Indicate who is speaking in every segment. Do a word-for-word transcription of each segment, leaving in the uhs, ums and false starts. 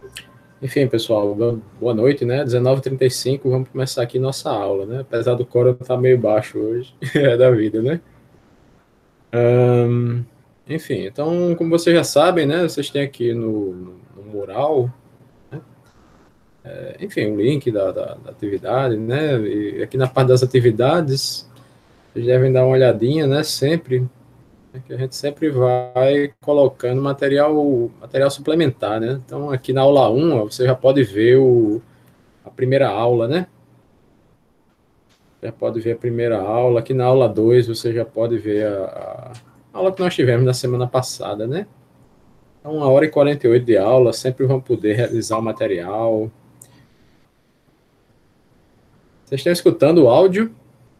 Speaker 1: Enfim, pessoal, boa noite, né? dezenove e trinta e cinco, vamos começar aqui nossa aula, né? Apesar do coro estar meio baixo hoje, é da vida, né? Um, enfim, então, como vocês já sabem, né? Vocês têm aqui no, no, no mural, né? É, enfim, o link da, da, da atividade, né? E aqui na parte das atividades, vocês devem dar uma olhadinha, né? Sempre, né, que a gente sempre vai colocando material, material suplementar, né? Então, aqui na aula um, ó, você já pode ver o, a primeira aula, né? Já pode ver a primeira aula. Aqui na aula dois você já pode ver a, a aula que nós tivemos na semana passada, né? Então, uma hora e quarenta e oito de aula, sempre vão poder realizar o material. Vocês estão escutando o áudio?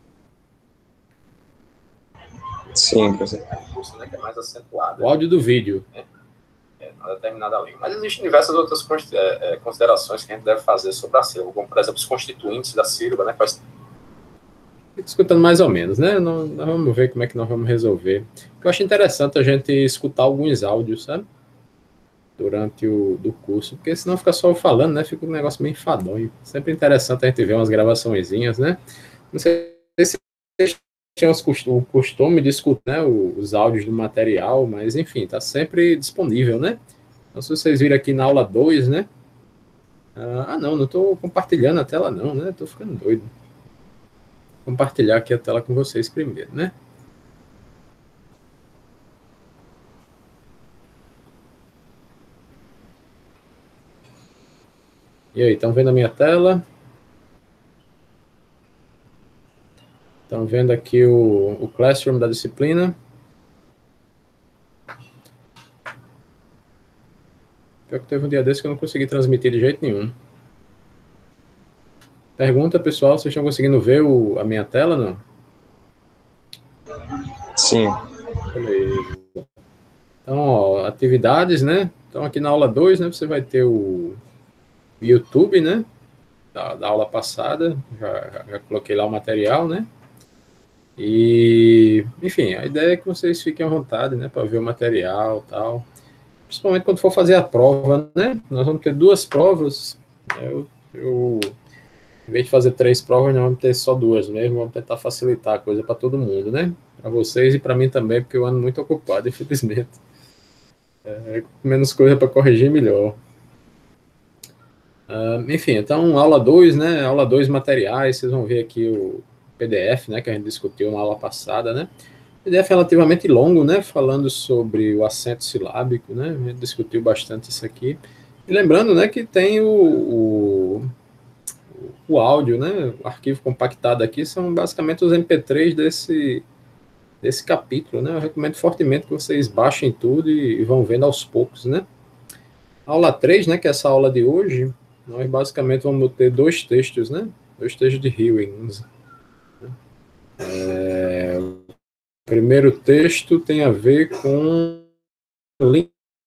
Speaker 2: Sim, professor.
Speaker 3: Né, que é mais acentuada.
Speaker 1: O áudio do vídeo.
Speaker 3: É, é, na determinada língua. Mas existem diversas outras considerações que a gente deve fazer sobre a sílaba, como, por exemplo, os constituintes da sílaba, né? Quais...
Speaker 1: Escutando mais ou menos, né? Nós, nós vamos ver como é que nós vamos resolver. Eu acho interessante a gente escutar alguns áudios, sabe? Durante o do curso, porque senão fica só falando, né? Fica um negócio meio enfadonho. Sempre interessante a gente ver umas gravaçõezinhas, né? Não sei se vocês têm o costume de escutar, né, os áudios do material, mas enfim, tá sempre disponível, né? Então, se vocês viram aqui na aula dois, né? Ah, não, não estou compartilhando a tela, não, né? Estou ficando doido. Vou compartilhar aqui a tela com vocês primeiro, né? E aí, estão vendo a minha tela? Estão vendo aqui o, o Classroom da disciplina? Pior que teve um dia desse que eu não consegui transmitir de jeito nenhum. Pergunta, pessoal, vocês estão conseguindo ver o, a minha tela, não?
Speaker 2: Sim.
Speaker 1: Beleza. Então, ó, atividades, né? Então, aqui na aula dois, né, você vai ter o YouTube, né? Da, da aula passada, já, já, já coloquei lá o material, né? E, enfim, a ideia é que vocês fiquem à vontade, né, para ver o material e tal. Principalmente quando for fazer a prova, né? Nós vamos ter duas provas. Eu, eu em vez de fazer três provas, nós vamos ter só duas mesmo. Vamos tentar facilitar a coisa para todo mundo, né? Para vocês e para mim também, porque eu ando muito ocupado, infelizmente. É, menos coisa para corrigir, melhor. Uh, enfim, então, aula dois, né? Aula dois, materiais. Vocês vão ver aqui o P D F, né? Que a gente discutiu na aula passada, né? P D F relativamente longo, né? Falando sobre o acento silábico, né? A gente discutiu bastante isso aqui. E lembrando, né? Que tem o, o, o áudio, né? O arquivo compactado aqui são basicamente os M P três desse, desse capítulo, né? Eu recomendo fortemente que vocês baixem tudo e, e vão vendo aos poucos, né? Aula três, né? Que é essa aula de hoje, nós basicamente vamos ter dois textos, né? Dois textos de Hewings. É, o primeiro texto tem a ver com de,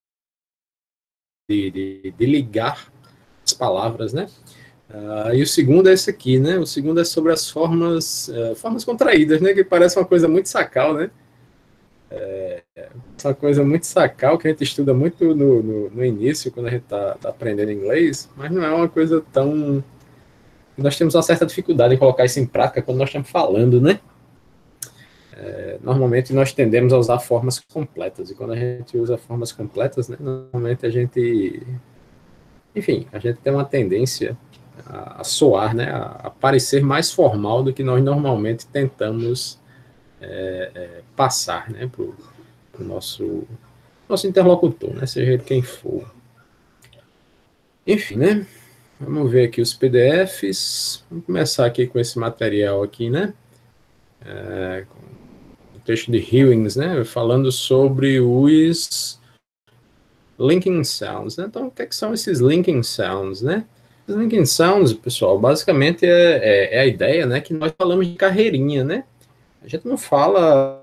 Speaker 1: de, de ligar as palavras, né? Uh, e o segundo é esse aqui, né? O segundo é sobre as formas, uh, formas contraídas, né? Que parece uma coisa muito sacal, né? É, uma coisa muito sacal que a gente estuda muito no, no, no início, quando a gente está tá aprendendo inglês, mas não é uma coisa tão... Nós temos uma certa dificuldade em colocar isso em prática quando nós estamos falando, né? É, normalmente nós tendemos a usar formas completas, e quando a gente usa formas completas, né, normalmente a gente... Enfim, a gente tem uma tendência a, a soar, né, a, a parecer mais formal do que nós normalmente tentamos é, é, passar, né, para o nosso, nosso interlocutor, né, seja ele quem for. Enfim, né, vamos ver aqui os P D Fs. Vamos começar aqui com esse material aqui, né, é, o texto de Hewings, né, falando sobre os linking sounds, né? Então, o que, é que são esses linking sounds, né? Os linking sounds, pessoal, basicamente é, é, é, a ideia, né, que nós falamos de carreirinha, né? A gente não fala,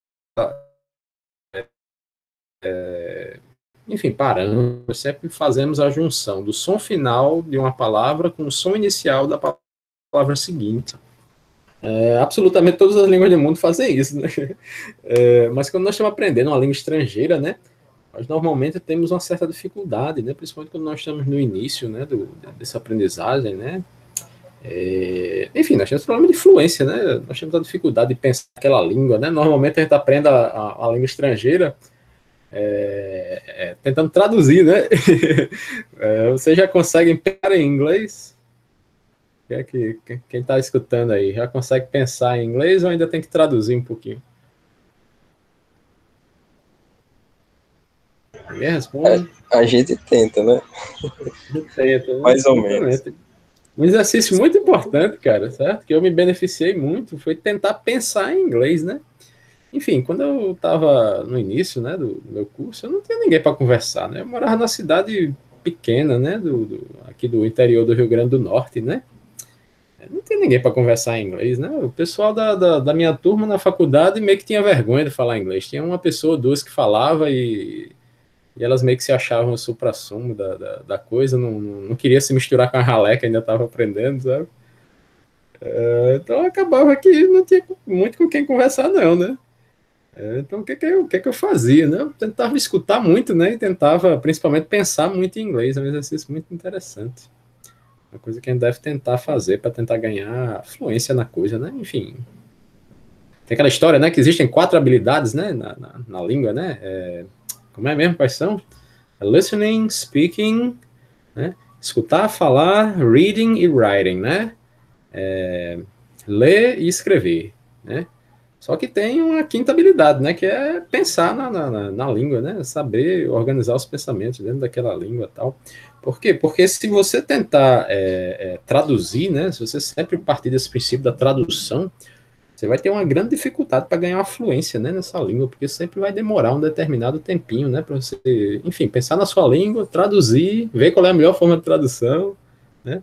Speaker 1: é, enfim, paramos, sempre fazemos a junção do som final de uma palavra com o som inicial da palavra seguinte. É, absolutamente todas as línguas do mundo fazem isso, né? É, mas quando nós estamos aprendendo uma língua estrangeira, né, nós normalmente temos uma certa dificuldade, né? Principalmente quando nós estamos no início, né, do, dessa aprendizagem, né? É, enfim, nós temos problema de fluência, né? Nós temos a dificuldade de pensar aquela língua, né? Normalmente a gente aprende a, a, a língua estrangeira é, é, tentando traduzir, né? É, vocês já conseguem pensar em inglês? É que, quem está escutando aí, já consegue pensar em inglês ou ainda tem que traduzir um pouquinho? Ninguém responde?
Speaker 2: A, a gente tenta, né?
Speaker 1: Tenta, né?
Speaker 2: Mais ou menos.
Speaker 1: Um exercício muito importante, cara, certo? Que eu me beneficiei muito foi tentar pensar em inglês, né? Enfim, quando eu estava no início, né, do, do meu curso, eu não tinha ninguém para conversar, né? Eu morava na cidade pequena, né, do, do, aqui do interior do Rio Grande do Norte, né? Não tinha ninguém para conversar em inglês, né? O pessoal da, da, da minha turma na faculdade meio que tinha vergonha de falar inglês. Tinha uma pessoa, duas que falava e, e elas meio que se achavam o supra-sumo da, da, da coisa, não, não, não queria se misturar com a ralé que ainda estava aprendendo, sabe? É, então acabava que não tinha muito com quem conversar, não, né? É, então o que que, eu, o que que eu fazia, né? Eu tentava escutar muito, né? E tentava principalmente pensar muito em inglês, é um exercício muito interessante. Uma coisa que a gente deve tentar fazer para tentar ganhar fluência na coisa, né? Enfim. Tem aquela história, né? Que existem quatro habilidades, né? Na, na, na língua, né? É, como é mesmo? Quais são? Listening, speaking, né? Escutar, falar, reading e writing, né? É, ler e escrever, né? Só que tem uma quinta habilidade, né? Que é pensar na, na, na língua, né? Saber organizar os pensamentos dentro daquela língua e tal. Por quê? Porque se você tentar é, é, traduzir, né? Se você sempre partir desse princípio da tradução, você vai ter uma grande dificuldade para ganhar uma fluência, né, nessa língua, porque sempre vai demorar um determinado tempinho, né? Para você, enfim, pensar na sua língua, traduzir, ver qual é a melhor forma de tradução, né?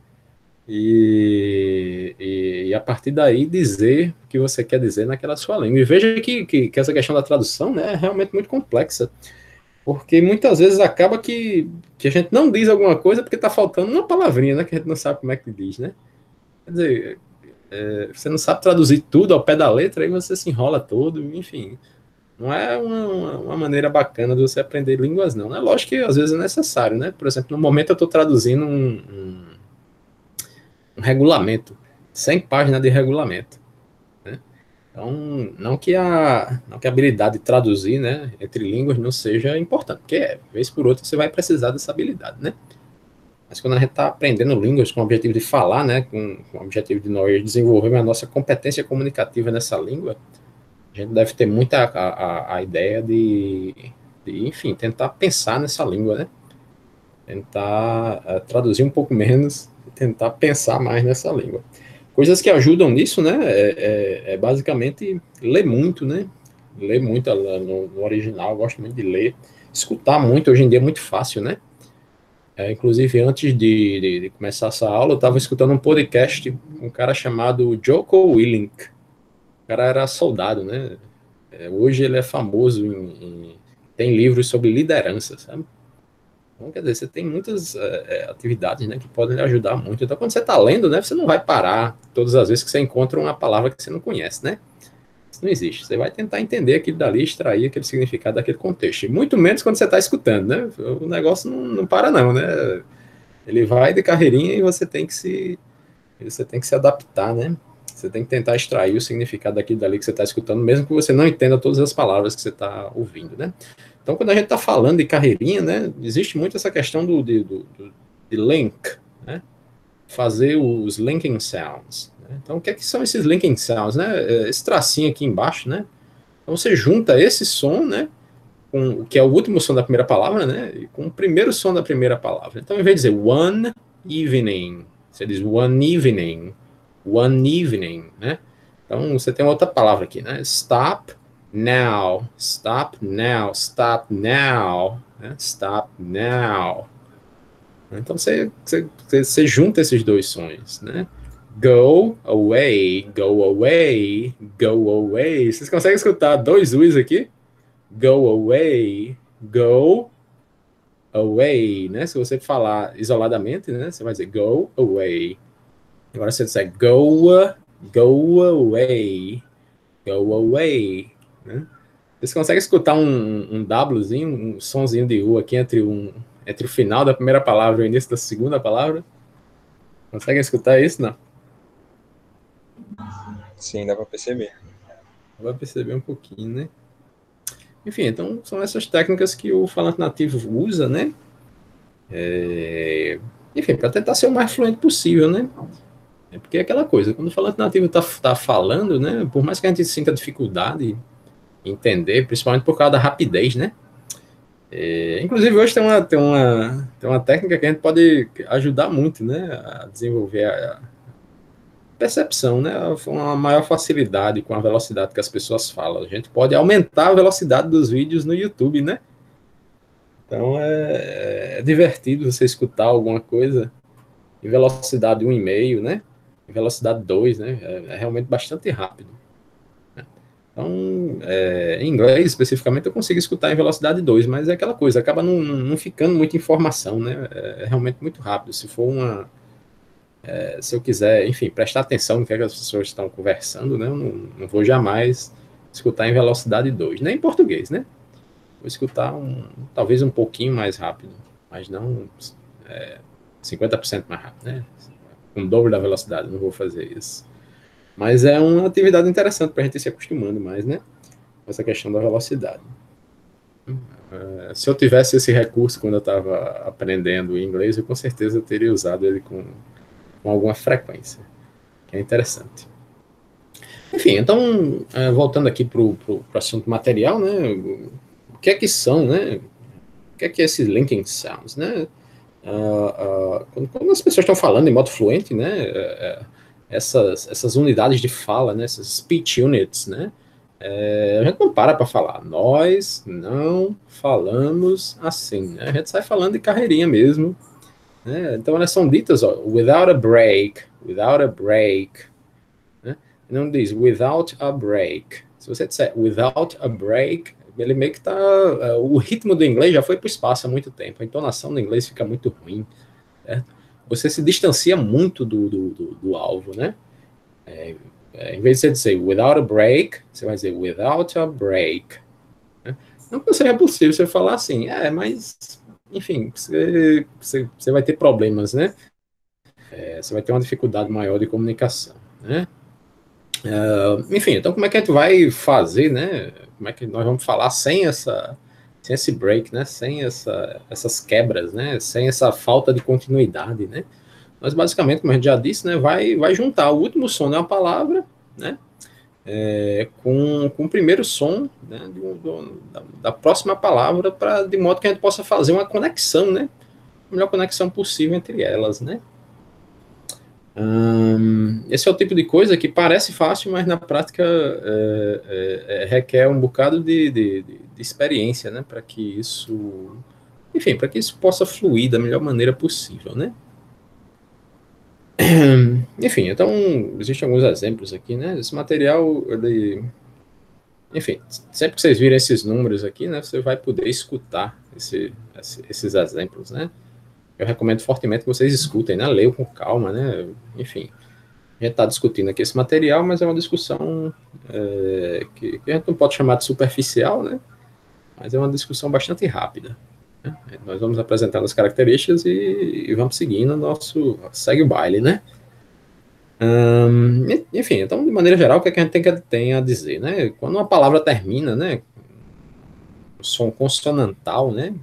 Speaker 1: E, e, e a partir daí dizer o que você quer dizer naquela sua língua. E veja que, que, que essa questão da tradução, né, é realmente muito complexa, porque muitas vezes acaba que, que a gente não diz alguma coisa porque está faltando uma palavrinha, né, que a gente não sabe como é que diz, né? Quer dizer, é, você não sabe traduzir tudo ao pé da letra, aí você se enrola todo, enfim. Não é uma, uma maneira bacana de você aprender línguas, não. É lógico que às vezes é necessário, né? Por exemplo, no momento eu estou traduzindo um, um um regulamento, cem páginas de regulamento, né? Então, não que a, não que a habilidade de traduzir, né, entre línguas não seja importante, porque, é, vez por outra, você vai precisar dessa habilidade, né? Mas quando a gente está aprendendo línguas com o objetivo de falar, né, com, com o objetivo de nós desenvolvermos a nossa competência comunicativa nessa língua, a gente deve ter muita a, a, a ideia de, de, enfim, tentar pensar nessa língua, né? Tentar uh, traduzir um pouco menos e tentar pensar mais nessa língua. Coisas que ajudam nisso, né, é, é, é basicamente ler muito, né, ler muito no, no original, eu gosto muito de ler, escutar muito, hoje em dia é muito fácil, né, é, inclusive antes de, de, de começar essa aula, eu estava escutando um podcast, um cara chamado Jocko Willink, o cara era soldado, né, é, hoje ele é famoso, em, em, tem livros sobre liderança, sabe? Então, quer dizer, você tem muitas é, atividades, né, que podem lhe ajudar muito. Então, quando você está lendo, né, você não vai parar todas as vezes que você encontra uma palavra que você não conhece, né? Isso não existe. Você vai tentar entender aquilo dali, extrair aquele significado daquele contexto. E muito menos quando você está escutando, né? O negócio não, não para não, né? Ele vai de carreirinha e você tem que se, você tem que se adaptar, né? Você tem que tentar extrair o significado daquilo dali que você está escutando, mesmo que você não entenda todas as palavras que você está ouvindo, né? Então, quando a gente está falando de carreirinha, né, existe muito essa questão do, de, do, de link, né? Fazer os linking sounds. Né? Então, o que é que são esses linking sounds? Né? Esse tracinho aqui embaixo, né? Então, você junta esse som, né, com, que é o último som da primeira palavra, né, e com o primeiro som da primeira palavra. Então, em vez de dizer one evening, você diz one evening, one evening, né? Então, você tem outra palavra aqui, né? Stop now, stop now, stop now, né? Stop now. Então, você, você, você junta esses dois sons, né? Go away, go away, go away. Vocês conseguem escutar dois U's aqui? Go away, go away, né? Se você falar isoladamente, né? Você vai dizer go away. Agora você disser go, go away, go away, né? Vocês conseguem escutar um, um Wzinho, um sonzinho de U aqui entre, um, entre o final da primeira palavra e o início da segunda palavra? Conseguem escutar isso, não?
Speaker 2: Sim, dá para perceber.
Speaker 1: Vai perceber um pouquinho, né? Enfim, então são essas técnicas que o falante nativo usa, né? É... Enfim, para tentar ser o mais fluente possível, né? É porque é aquela coisa, quando o falante nativo está tá falando, né? Por mais que a gente sinta dificuldade em entender, principalmente por causa da rapidez, né? É... Inclusive, hoje tem uma, tem, uma, tem uma técnica que a gente pode ajudar muito, né? A desenvolver a percepção, né? Uma maior facilidade com a velocidade que as pessoas falam. A gente pode aumentar a velocidade dos vídeos no YouTube, né? Então é, é divertido você escutar alguma coisa em velocidade um e meio, né? Em velocidade dois, né? É, é realmente bastante rápido. Né? Então, é, em inglês especificamente, eu consigo escutar em velocidade dois, mas é aquela coisa, acaba não, não ficando muita informação, né? É, é realmente muito rápido. Se for uma se eu quiser, enfim, prestar atenção no que, é que as pessoas estão conversando, né? Eu não, não vou jamais escutar em velocidade dois, nem em português, né? Vou escutar um, talvez um pouquinho mais rápido, mas não é, cinquenta por cento mais rápido, né? Com o dobro da velocidade, não vou fazer isso. Mas é uma atividade interessante para a gente ir se acostumando mais, né? Essa questão da velocidade. É, se eu tivesse esse recurso quando eu estava aprendendo inglês, eu com certeza teria usado ele com com alguma frequência, que é interessante. Enfim, então, voltando aqui para o assunto material, né, o que é que são, né, o que é que é esses linking sounds, né, uh, uh, quando, quando as pessoas estão falando em modo fluente, né, uh, essas, essas unidades de fala, né, essas speech units, né, uh, a gente não para para falar, nós não falamos assim, né, a gente sai falando de carreirinha mesmo. É, então elas são ditas, ó, without a break, without a break. Né? Não diz without a break. Se você disser without a break, ele meio que tá. Uh, o ritmo do inglês já foi para o espaço há muito tempo. A entonação do inglês fica muito ruim. Certo? Você se distancia muito do, do, do, do alvo, né? É, é, em vez de você dizer without a break, você vai dizer without a break. Né? Não que seja possível você falar assim, é, mas. Enfim, você, você, você vai ter problemas, né? É, você vai ter uma dificuldade maior de comunicação, né? Uh, enfim, então como é que a gente vai fazer, né? Como é que nós vamos falar sem essa, sem esse break, né? Sem essa, essas quebras, né? Sem essa falta de continuidade, né? Nós basicamente, como a gente já disse, né? Vai, vai juntar o último som de uma palavra, né? É, com, com o primeiro som, né, do, do, da, da próxima palavra, pra, de modo que a gente possa fazer uma conexão, né, a melhor conexão possível entre elas, né. Hum, esse é o tipo de coisa que parece fácil, mas na prática é, é, é, requer um bocado de, de, de, de experiência, né, para que isso, enfim, para que isso possa fluir da melhor maneira possível, né. Enfim, então, existem alguns exemplos aqui, né? Esse material, ele... Enfim, sempre que vocês virem esses números aqui, né? Você vai poder escutar esse, esses exemplos, né? Eu recomendo fortemente que vocês escutem, né? Leiam com calma, né? Enfim, a gente está discutindo aqui esse material, mas é uma discussão é, que, que a gente não pode chamar de superficial, né? Mas é uma discussão bastante rápida. Né? Nós vamos apresentar as características e, e vamos seguindo o nosso... Segue o baile, né? Hum, enfim, então, de maneira geral, o que, é que a gente tem, que, tem a dizer, né? Quando uma palavra termina, né? O som consonantal, né?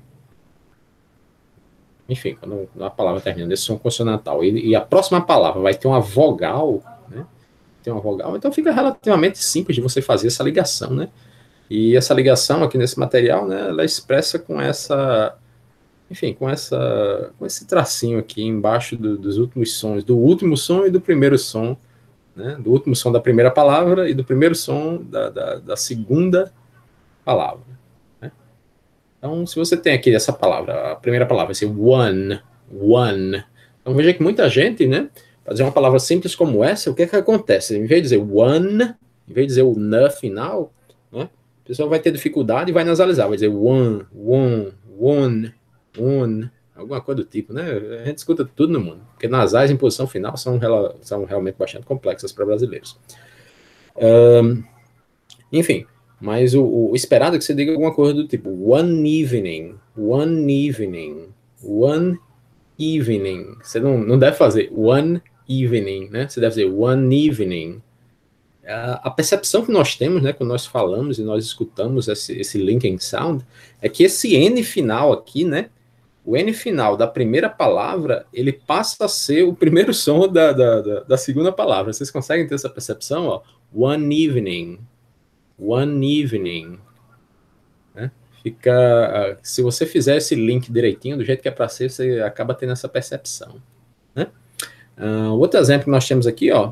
Speaker 1: Enfim, quando uma palavra termina nesse som consonantal e, e a próxima palavra vai ter uma vogal, né? Tem uma vogal, então fica relativamente simples de você fazer essa ligação, né? E essa ligação aqui nesse material, né? Ela é expressa com essa... Enfim, com, essa, com esse tracinho aqui embaixo do, dos últimos sons, do último som e do primeiro som, né, do último som da primeira palavra e do primeiro som da, da, da segunda palavra. Né? Então, se você tem aqui essa palavra, a primeira palavra vai ser one, one. Então, veja que muita gente, né, para dizer uma palavra simples como essa, o que é que acontece? Em vez de dizer one, em vez de dizer o n final, né, a pessoa vai ter dificuldade e vai nasalizar, vai dizer one, one, one, one, alguma coisa do tipo, né? A gente escuta tudo no mundo, porque nasais em posição final são, são realmente bastante complexas para brasileiros. Um, enfim, Mas o, o esperado é que você diga alguma coisa do tipo one evening, one evening, one evening. Você não, não deve fazer one evening, né? Você deve dizer one evening. A, a percepção que nós temos, né, quando nós falamos e nós escutamos esse, esse linking sound, é que esse N final aqui, né, o N final da primeira palavra, ele passa a ser o primeiro som da, da, da, da segunda palavra. Vocês conseguem ter essa percepção? Ó? One evening, one evening. Né? Fica, se você fizer esse link direitinho, do jeito que é para ser, você acaba tendo essa percepção. Né? Uh, outro exemplo que nós temos aqui, ó,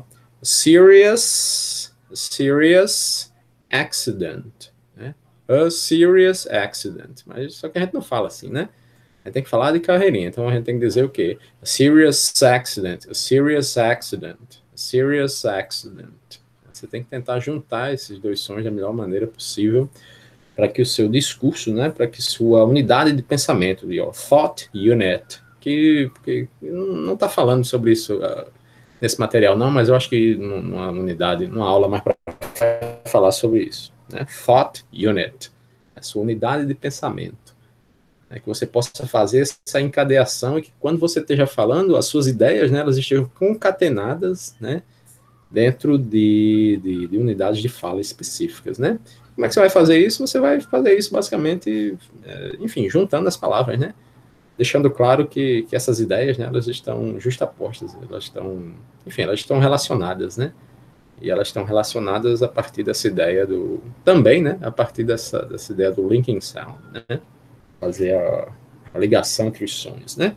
Speaker 1: serious, serious accident. Né? A serious accident. Mas só que a gente não fala assim, né? A gente tem que falar de carreirinha, então a gente tem que dizer o quê? A serious accident, a serious accident, a serious accident. Você tem que tentar juntar esses dois sons da melhor maneira possível para que o seu discurso, né, para que sua unidade de pensamento, de ó, thought unit, que, que não está falando sobre isso uh, nesse material não, mas eu acho que numa unidade, numa aula mais para falar sobre isso, né? Thought unit, a sua unidade de pensamento. É que você possa fazer essa encadeação e que quando você esteja falando, as suas ideias, né, elas estejam concatenadas, né, dentro de, de, de unidades de fala específicas, né? Como é que você vai fazer isso? Você vai fazer isso basicamente, é, enfim, juntando as palavras, né? Deixando claro que, que essas ideias, né, elas estão justapostas, elas estão, enfim, elas estão relacionadas, né? E elas estão relacionadas a partir dessa ideia do, também, né, a partir dessa, dessa ideia do linking sound, né? Fazer a, a ligação entre os sons, né?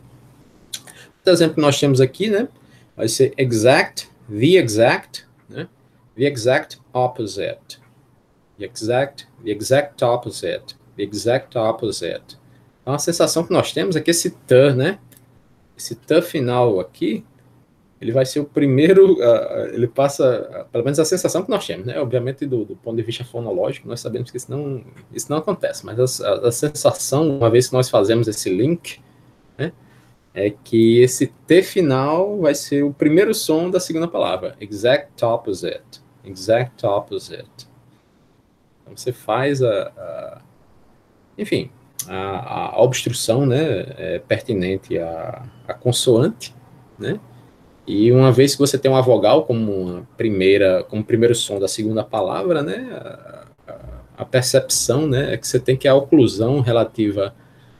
Speaker 1: Outro exemplo que nós temos aqui, né, vai ser exact, the exact, né, the exact opposite, the exact, the exact opposite, the exact opposite. Então, a sensação que nós temos é que esse t, né, esse t final aqui, ele vai ser o primeiro, uh, ele passa, uh, pelo menos a sensação que nós temos, né? Obviamente, do, do ponto de vista fonológico, nós sabemos que isso não, isso não acontece, mas a, a, a sensação, uma vez que nós fazemos esse link, né, é que esse T final vai ser o primeiro som da segunda palavra, exact opposite, exact opposite. Então, você faz a, a enfim, a, a obstrução, né, é pertinente à, à consoante, né? E uma vez que você tem uma vogal como uma primeira, como primeiro som da segunda palavra, né, a, a, a percepção, né, é que você tem que a oclusão relativa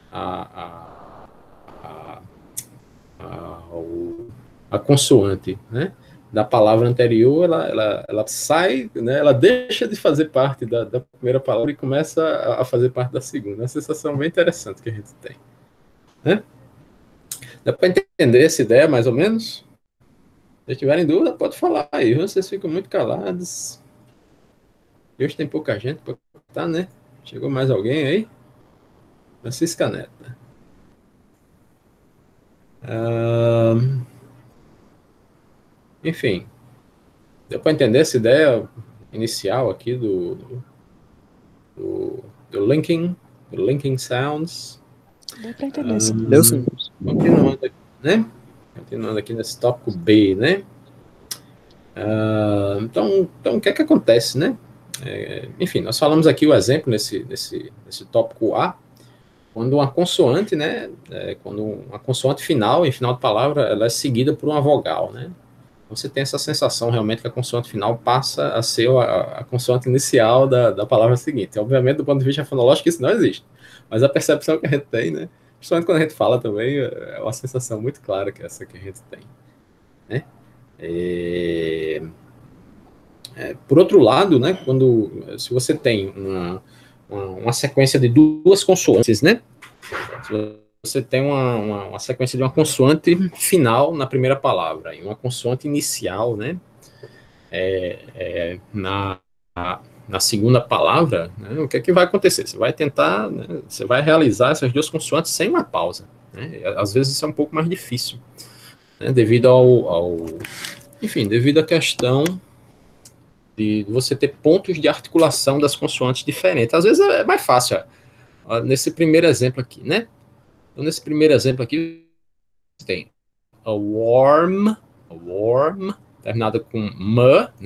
Speaker 1: a, a, a, a, ao, a consoante, né, da palavra anterior, ela, ela, ela sai, né, ela deixa de fazer parte da, da primeira palavra e começa a, a fazer parte da segunda. É uma sensação bem interessante que a gente tem. Né? Dá para entender essa ideia, mais ou menos? Se tiverem dúvida, pode falar aí. Vocês ficam muito calados. Hoje tem pouca gente para estar, né? Chegou mais alguém aí? Francisca Neta. Ah, enfim. Deu para entender essa ideia inicial aqui do, do, do linking, do linking sounds?
Speaker 4: Deu para entender, sim.
Speaker 1: Ah,
Speaker 4: Deu sim.
Speaker 1: Continuando aqui, né? Continuando aqui nesse tópico B, né? Uh, então, então, o que é que acontece, né? É, enfim, nós falamos aqui o exemplo nesse, nesse, nesse tópico A, quando uma consoante, né? É, quando uma consoante final, em final de palavra, ela é seguida por uma vogal, né? Você tem essa sensação realmente que a consoante final passa a ser a, a consoante inicial da, da palavra seguinte. Obviamente, do ponto de vista fonológico, isso não existe, mas a percepção que a gente tem, né? Principalmente quando a gente fala também, é uma sensação muito clara que é essa que a gente tem, né? É, é, por outro lado, né, quando, se você tem uma, uma, uma sequência de duas consoantes, né, se você tem uma, uma, uma sequência de uma consoante final na primeira palavra e uma consoante inicial, né, é, é, na, na segunda palavra, né, o que é que vai acontecer? Você vai tentar, né, você vai realizar essas duas consoantes sem uma pausa, né, às vezes isso é um pouco mais difícil, né, devido ao, ao, enfim, devido à questão de você ter pontos de articulação das consoantes diferentes. Às vezes é mais fácil, ó, nesse primeiro exemplo aqui, né? Então, nesse primeiro exemplo aqui, tem a warm, a warm, terminada com m, né?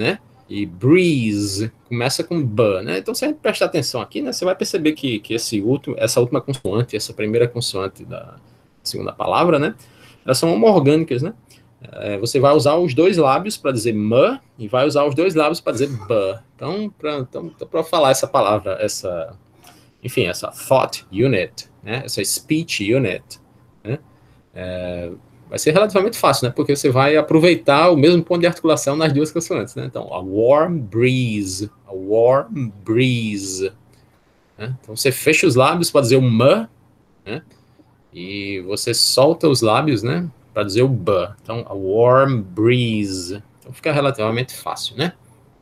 Speaker 1: e breeze começa com B, né? Então, se a gente prestar atenção aqui, né, você vai perceber que, que esse último, essa última consoante, essa primeira consoante da segunda palavra, né, elas são homorgânicas, né? É, você vai usar os dois lábios para dizer M e vai usar os dois lábios para dizer B. Então, para então, então falar essa palavra, essa, enfim, essa thought unit, né, essa speech unit, né, é, vai ser relativamente fácil, né? Porque você vai aproveitar o mesmo ponto de articulação nas duas consoantes, né? Então, a warm breeze, a warm breeze. Né? Então, você fecha os lábios para dizer o M, né? E você solta os lábios, né? Para dizer o B. Então, a warm breeze. Então, fica relativamente fácil, né?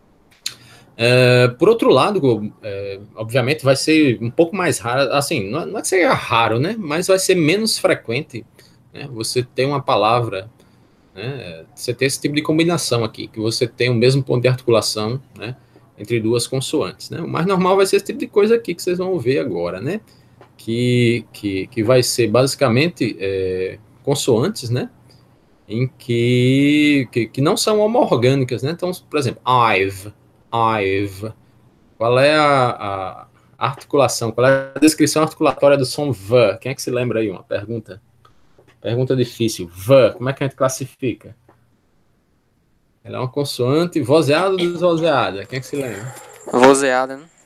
Speaker 1: É, por outro lado, é, obviamente, vai ser um pouco mais raro, assim, não, não é que seja raro, né? Mas vai ser menos frequente, né? Você tem uma palavra, né? Você tem esse tipo de combinação aqui, que você tem o mesmo ponto de articulação, né? Entre duas consoantes, né? O mais normal vai ser esse tipo de coisa aqui que vocês vão ver agora, né? Que, que, que vai ser basicamente é, consoantes, né? Em que, que, que não são homorgânicas, né? Então, por exemplo, I've, I've. Qual é a, a articulação? Qual é a descrição articulatória do som V? Quem é que se lembra aí? Uma pergunta. Pergunta difícil. V, como é que a gente classifica? Ela é uma consoante vozeada ou desvozeada? Quem é que se lembra?
Speaker 4: Vozeada, né?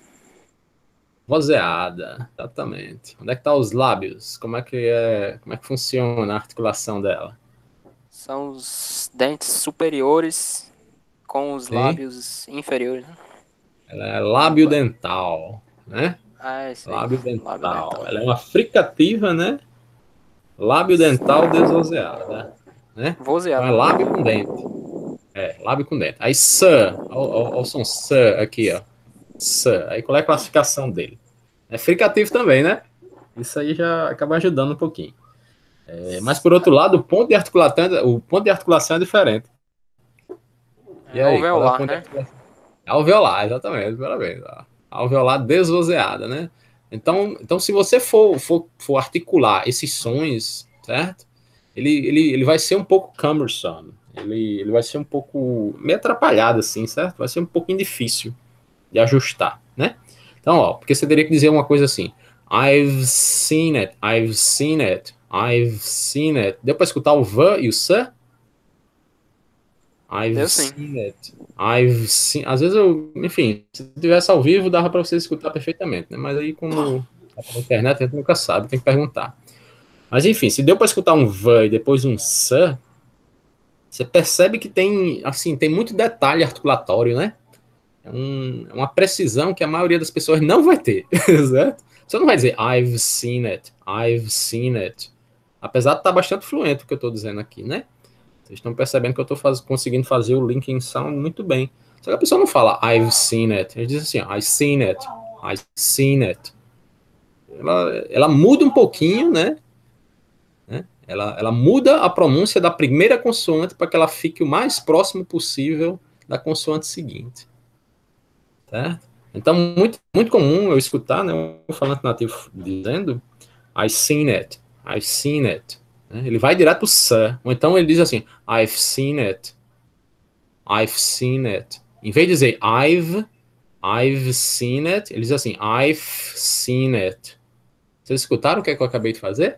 Speaker 1: Vozeada, exatamente. Onde é que tá os lábios? Como é que é, como é que funciona a articulação dela?
Speaker 4: São os dentes superiores com os
Speaker 1: Sim.
Speaker 4: lábios inferiores, né?
Speaker 1: Ela é lábio dental, né?
Speaker 4: Ah, é isso aí.
Speaker 1: Lábio dental.
Speaker 4: Lábio dental.
Speaker 1: Ela é uma fricativa, né? Lábio dental desvozeada, né?
Speaker 4: Vozeada.
Speaker 1: Então é lábio com dente. É, lábio com dente. Aí, sir, olha o som sir aqui, ó. Sir. Aí qual é a classificação dele? É fricativo também, né? Isso aí já acaba ajudando um pouquinho. É, mas, por outro lado, o ponto de articulação, o ponto de articulação é diferente. E
Speaker 4: É
Speaker 1: aí,
Speaker 4: alveolar,
Speaker 1: qual é o ponto
Speaker 4: né?
Speaker 1: de articulação? Alveolar, exatamente, parabéns. Alveolar desvozeada, né? Então, então se você for, for, for articular esses sons, certo? Ele, ele, ele vai ser um pouco cumbersome. Ele, ele vai ser um pouco meio atrapalhado, assim, certo? Vai ser um pouquinho difícil de ajustar, né? Então, ó, porque você teria que dizer uma coisa assim: I've seen it, I've seen it, I've seen it. Deu para escutar o V e o S? I've
Speaker 4: Deu sim.
Speaker 1: seen it. I've seen. Às vezes eu, enfim, se tivesse ao vivo, dava para você escutar perfeitamente, né? Mas aí, como tá na internet, a gente nunca sabe, tem que perguntar. Mas enfim, se deu para escutar um V e depois um S, você percebe que tem, assim, tem muito detalhe articulatório, né? É, um, é uma precisão que a maioria das pessoas não vai ter, certo? Você não vai dizer I've seen it, I've seen it. Apesar de estar bastante fluente o que eu estou dizendo aqui, né? Vocês estão percebendo que eu estou faz, conseguindo fazer o linking sound muito bem. Só que a pessoa não fala I've seen it. Ela diz assim, I've seen it, I've seen it. Ela, ela muda um pouquinho, né? né? Ela, ela muda a pronúncia da primeira consoante para que ela fique o mais próximo possível da consoante seguinte. Certo? Então, muito, muito comum eu escutar, né, um falante nativo dizendo I've seen it, I've seen it. Ele vai direto para o S. Ou então ele diz assim, I've seen it, I've seen it. Em vez de dizer I've, I've seen it, ele diz assim, I've seen it. Vocês escutaram o que, é que eu acabei de fazer?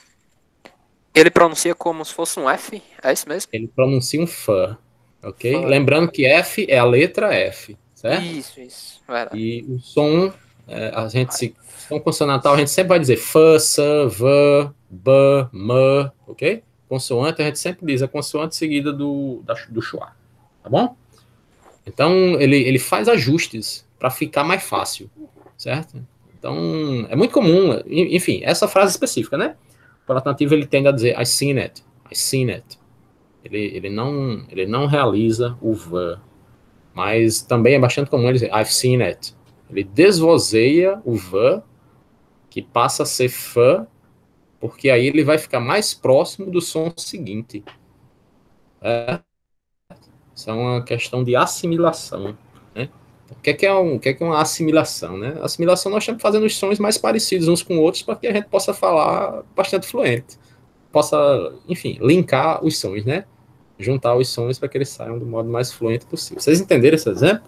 Speaker 4: Ele pronuncia como se fosse um F? É isso mesmo?
Speaker 1: Ele pronuncia um F, ok?
Speaker 4: F.
Speaker 1: Lembrando que F é a letra F, certo?
Speaker 4: Isso, isso. Verdade.
Speaker 1: E o som, é, a gente se... Som consonantal, a gente sempre vai dizer F, S, V, B, M, ok? Consoante, a gente sempre diz a consoante seguida do, da, do schwa, tá bom? Então, ele, ele faz ajustes para ficar mais fácil, certo? Então, é muito comum, enfim, essa frase específica, né? O alternativo, ele tende a dizer I've seen it, I've seen it. Ele, ele, não, ele não realiza o V, mas também é bastante comum ele dizer I've seen it. Ele desvozeia o V, que passa a ser F, porque aí ele vai ficar mais próximo do som seguinte. É, isso é uma questão de assimilação, né? O que é, que é, um, o que é, que é uma assimilação, né? Assimilação nós estamos fazendo os sons mais parecidos uns com outros para que a gente possa falar bastante fluente. Possa, enfim, linkar os sons, né? juntar os sons para que eles saiam do modo mais fluente possível. Vocês entenderam esse exemplo?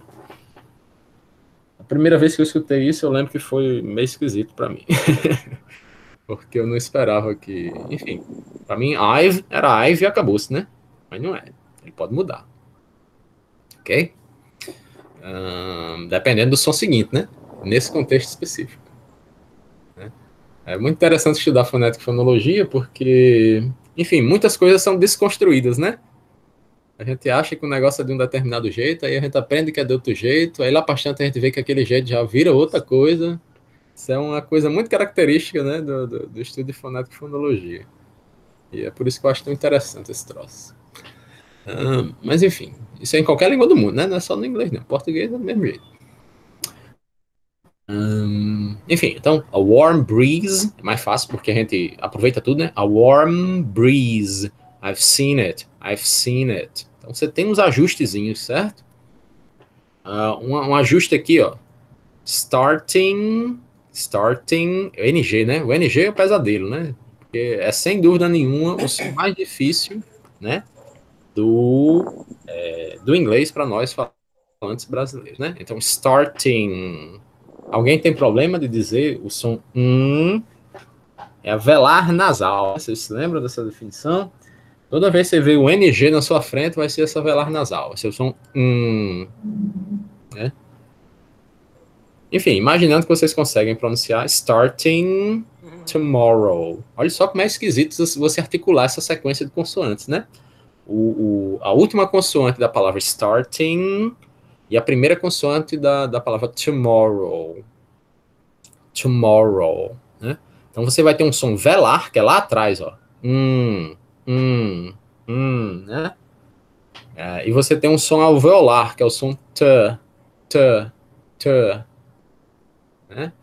Speaker 1: A primeira vez que eu escutei isso, eu lembro que foi meio esquisito para mim. Porque eu não esperava que... Enfim, para mim, I've era I've e acabou-se, né? Mas não é. Ele pode mudar. Ok? Um, dependendo do som seguinte, né? Nesse contexto específico. Né? É muito interessante estudar fonética e fonologia, porque, enfim, muitas coisas são desconstruídas, né? A gente acha que o negócio é de um determinado jeito, aí a gente aprende que é de outro jeito, aí lá para frente a gente vê que aquele jeito já vira outra coisa. Isso é uma coisa muito característica, né, do, do, do estudo de fonética e fonologia. E é por isso que eu acho tão interessante esse troço. Um, mas enfim, isso é em qualquer língua do mundo, né? Não é só no inglês, não. Português é do mesmo jeito. Um, enfim, então, a warm breeze é mais fácil porque a gente aproveita tudo, né? A warm breeze. I've seen it. I've seen it. Então você tem uns ajustezinhos, certo? Uh, um, um ajuste aqui, ó. Starting. Starting. N G, né? O N G é o pesadelo, né? Porque é sem dúvida nenhuma o som mais difícil, né? Do, é, do inglês para nós falantes brasileiros, né? Então, starting. Alguém tem problema de dizer o som um? É a velar nasal. Vocês se lembram dessa definição? Toda vez que você vê o N G na sua frente, vai ser essa velar nasal. Vai ser o som um. Né? Enfim, imaginando que vocês conseguem pronunciar starting tomorrow. Olha só como é esquisito você articular essa sequência de consoantes, né? O, o, a última consoante da palavra starting e a primeira consoante da, da palavra tomorrow. Tomorrow, né? Então você vai ter um som velar, que é lá atrás, ó. Hum, hum, hum, né? É, e você tem um som alveolar, que é o som t, t, t, né?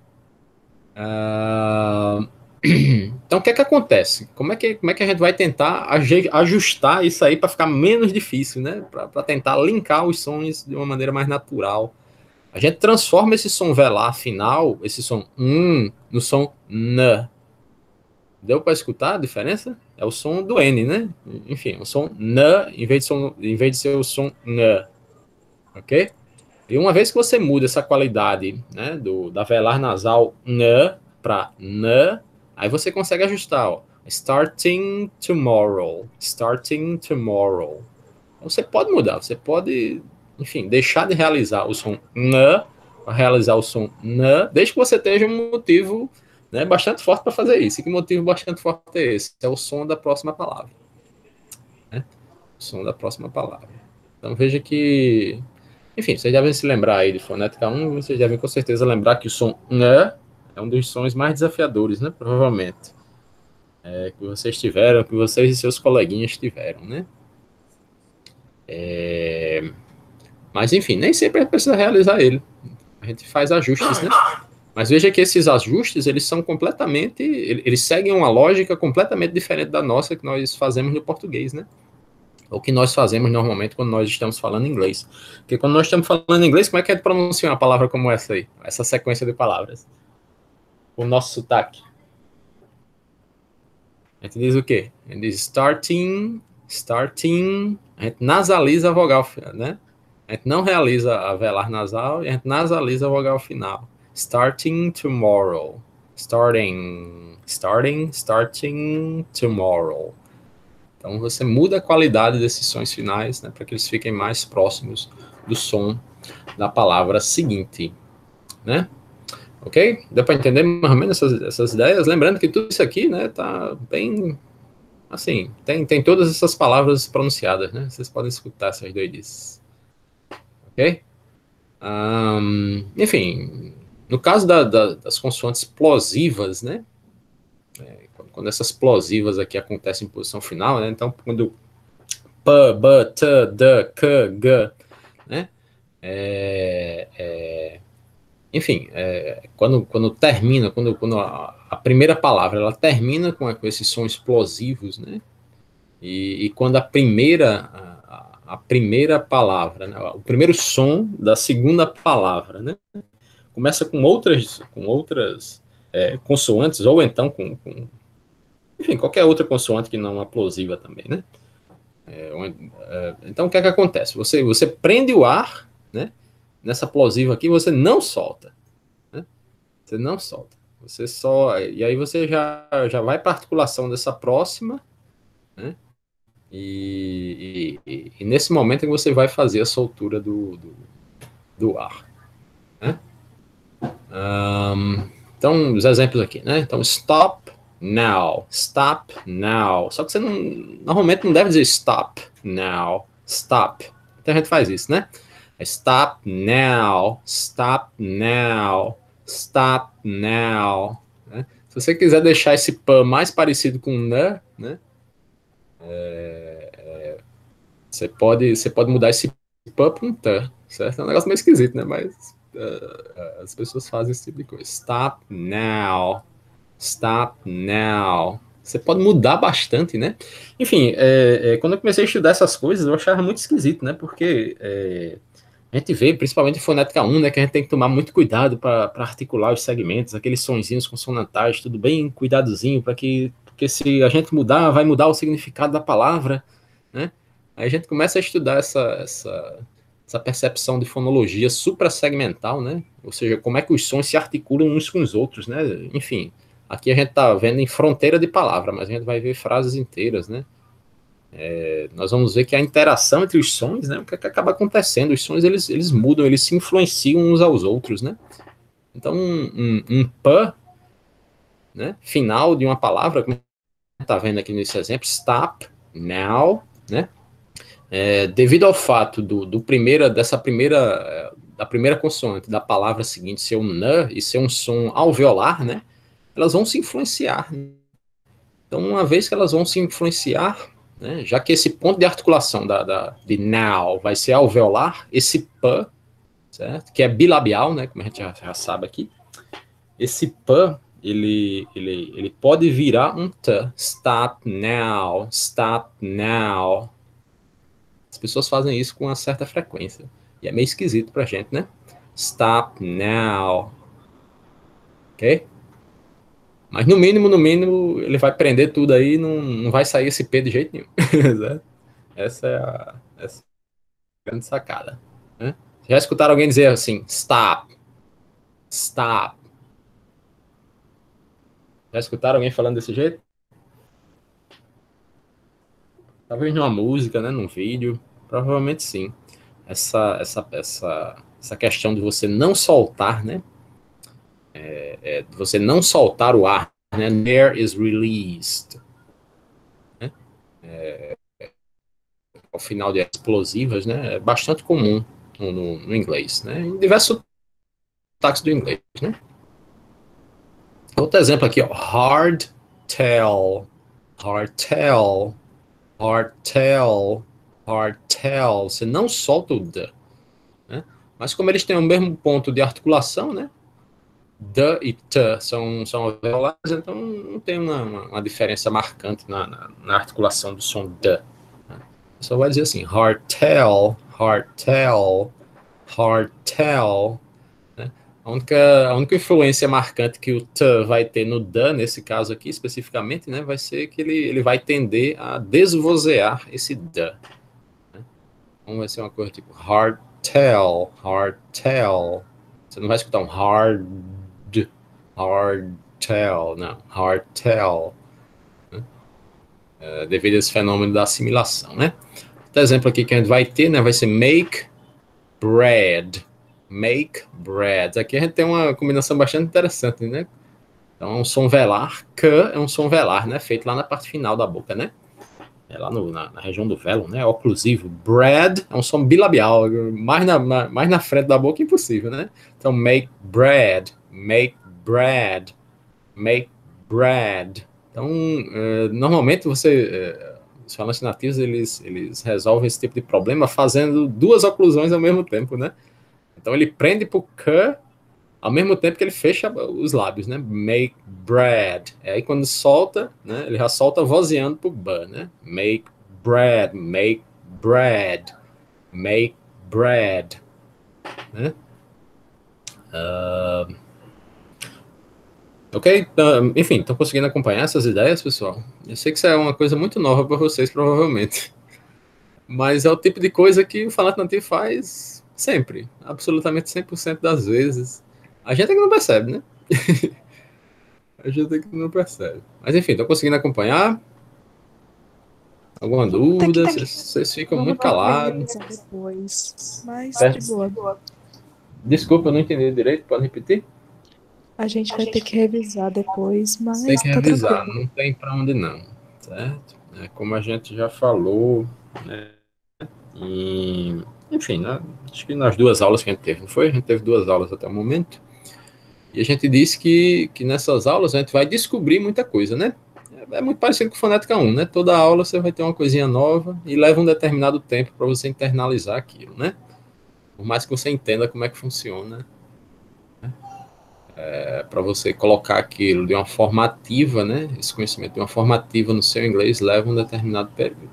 Speaker 1: Uh, então o que é que acontece? Como é que, como é que a gente vai tentar ajustar isso aí para ficar menos difícil, né? Para tentar linkar os sons de uma maneira mais natural. A gente transforma esse som velar final, esse som um, no som n. Deu para escutar a diferença? É o som do N, né? Enfim, o som n em vez de, som, em vez de ser o som n. Ok? E uma vez que você muda essa qualidade, né, do, da velar nasal n para n, aí você consegue ajustar, ó. Starting tomorrow. Starting tomorrow. Então você pode mudar, você pode, enfim, deixar de realizar o som n para realizar o som n, desde que você esteja um motivo, né, bastante forte para fazer isso. E que motivo bastante forte é esse? É o som da próxima palavra. Né? O som da próxima palavra. Então veja que... Enfim, vocês devem se lembrar aí de fonética um, vocês devem com certeza lembrar que o som n é um dos sons mais desafiadores, né? Provavelmente. É, que vocês tiveram, que vocês e seus coleguinhas tiveram, né? É... Mas, enfim, nem sempre precisa realizar ele. A gente faz ajustes, né? Mas veja que esses ajustes, eles são completamente... Eles seguem uma lógica completamente diferente da nossa que nós fazemos no português, né? O que nós fazemos normalmente quando nós estamos falando inglês. Porque quando nós estamos falando inglês, como é que a gente pronuncia uma palavra como essa aí? Essa sequência de palavras. O nosso sotaque. A gente diz o quê? A gente diz starting, starting, a gente nasaliza a vogal, né? A gente não realiza a velar nasal e a gente nasaliza a vogal final. Starting tomorrow. Starting, starting, starting tomorrow. Então você muda a qualidade desses sons finais, né, para que eles fiquem mais próximos do som da palavra seguinte, né? Ok? Deu para entender mais ou menos essas, essas ideias? Lembrando que tudo isso aqui, né, tá bem, assim, tem, tem todas essas palavras pronunciadas, né? Vocês podem escutar essas doidices. Ok? Um, enfim, no caso da, da, das consoantes plosivas, né? É, quando essas plosivas aqui acontecem em posição final, né? Então, quando P, B, T, D, K, G, né? É, é, enfim, é, quando, quando termina, quando, quando a, a primeira palavra ela termina com, com esses sons explosivos, né? E, e quando a primeira, a, a primeira palavra, né? O primeiro som da segunda palavra, né? Começa com outras, com outras é, consoantes, ou então com, com, enfim, qualquer outra consoante que não é plosiva também, né? É, é, então, o que é que acontece? Você, você prende o ar, né? Nessa plosiva aqui, você não solta. Né? Você não solta. Você só... E aí você já, já vai para a articulação dessa próxima, né? E, e, e nesse momento é que você vai fazer a soltura do, do, do ar. Né? Um, então, os exemplos aqui, né? Então, stop now, stop now. Só que você não, normalmente não deve dizer stop now, stop. Então a gente faz isso, né? Stop now, stop now, stop now. Né? Se você quiser deixar esse p mais parecido com n, né? É, é, você, pode, você pode mudar esse p para um t, certo? É um negócio meio esquisito, né? Mas uh, as pessoas fazem esse tipo de coisa. Stop now, stop now. Você pode mudar bastante, né? Enfim, é, é, quando eu comecei a estudar essas coisas, eu achava muito esquisito, né? Porque é, a gente vê, principalmente em fonética um, né, que a gente tem que tomar muito cuidado para articular os segmentos, aqueles sonzinhos consonantais, tudo bem cuidadozinho, para que, porque se a gente mudar, vai mudar o significado da palavra, né? Aí a gente começa a estudar essa, essa, essa percepção de fonologia suprassegmental, né? Ou seja, como é que os sons se articulam uns com os outros, né? Enfim, aqui a gente está vendo em fronteira de palavra, mas a gente vai ver frases inteiras, né? É, nós vamos ver que a interação entre os sons, né, o que, é que acaba acontecendo, os sons eles, eles mudam, eles se influenciam uns aos outros, né? Então um, um, um p, né, final de uma palavra, como a gente está vendo aqui nesse exemplo, stop, now, né? É, devido ao fato do, do primeira, dessa primeira, da primeira consoante da palavra seguinte ser um n e ser um som alveolar, né? Elas vão se influenciar. Então, uma vez que elas vão se influenciar, né, já que esse ponto de articulação da, da, de now vai ser alveolar, esse p, certo? Que é bilabial, né, como a gente já, já sabe aqui, esse p, ele, ele, ele pode virar um t. Stop now, stop now. As pessoas fazem isso com uma certa frequência. E é meio esquisito pra gente, né? Stop now. Ok? Mas no mínimo, no mínimo, ele vai prender tudo aí, não, não vai sair esse P de jeito nenhum. Essa é a, essa é a grande sacada. Né? Já escutaram alguém dizer assim, stop, stop? Já escutaram alguém falando desse jeito? Talvez numa música, né, num vídeo, provavelmente sim. Essa, essa, essa, essa questão de você não soltar, né? É, é, de você não soltar o ar, né? Air is released. Né? É, ao final de explosivas, né? É bastante comum no, no, no inglês, né? Em diversos sotaques do inglês, né? Outro exemplo aqui, ó. Hard tell, hard tell, hard tell, hard tell. Você não solta o d, né? Mas como eles têm o mesmo ponto de articulação, né? D e T são, são alveolares, então não tem uma, uma, uma diferença marcante na, na, na articulação do som D. Né? Só vai dizer assim, hard tell, hard tell, hard tell. Né? A, única, a única influência marcante que o T vai ter no D, nesse caso aqui especificamente, né, vai ser que ele, ele vai tender a desvozear esse D. Né? Então vai ser uma coisa tipo hard tell, hard tell. Você não vai escutar um hard, hard tell, não, hard tell, né? É, devido a esse fenômeno da assimilação, né? Outro exemplo aqui que a gente vai ter, né, vai ser make bread, make bread. Aqui a gente tem uma combinação bastante interessante, né? Então é um som velar, K é um som velar, né, feito lá na parte final da boca, né? É lá no, na, na região do vélum, né? Oclusivo. Bread é um som bilabial, mais na, mais na frente da boca impossível, né? Então, make bread, make bread, make bread. Então, uh, normalmente você, uh, os falantes nativos, eles, eles resolvem esse tipo de problema fazendo duas oclusões ao mesmo tempo, né? Então, ele prende pro K ao mesmo tempo que ele fecha os lábios, né? Make bread. E aí quando solta, né? Ele já solta vozeando pro B, né? Make bread, make bread, make bread. Né? Uh... Ok? Uh, enfim, estão conseguindo acompanhar essas ideias, pessoal? Eu sei que isso é uma coisa muito nova para vocês, provavelmente. Mas é o tipo de coisa que o falante nativo faz sempre, absolutamente cem por cento das vezes. A gente é que não percebe, né? A gente é que não percebe. Mas enfim, tô conseguindo acompanhar. Alguma dúvida? Vocês, vocês ficam muito calados.
Speaker 5: Depois, mas
Speaker 1: Certo.
Speaker 5: de boa.
Speaker 1: Desculpa, eu não entendi direito. Pode repetir?
Speaker 5: A gente vai ter que revisar depois, mas
Speaker 1: Tem que
Speaker 5: tá
Speaker 1: revisar,
Speaker 5: tranquilo.
Speaker 1: não tem para onde não, certo? É, como a gente já falou, né? E, enfim, né, acho que nas duas aulas que a gente teve, não foi? A gente teve duas aulas até o momento. E a gente disse que, que nessas aulas a gente vai descobrir muita coisa, né? É, é muito parecido com Fonética um, né? Toda aula você vai ter uma coisinha nova e leva um determinado tempo para você internalizar aquilo, né? Por mais que você entenda como é que funciona, é, para você colocar aquilo de uma forma ativa, né? Esse conhecimento de uma forma ativa no seu inglês leva um determinado período.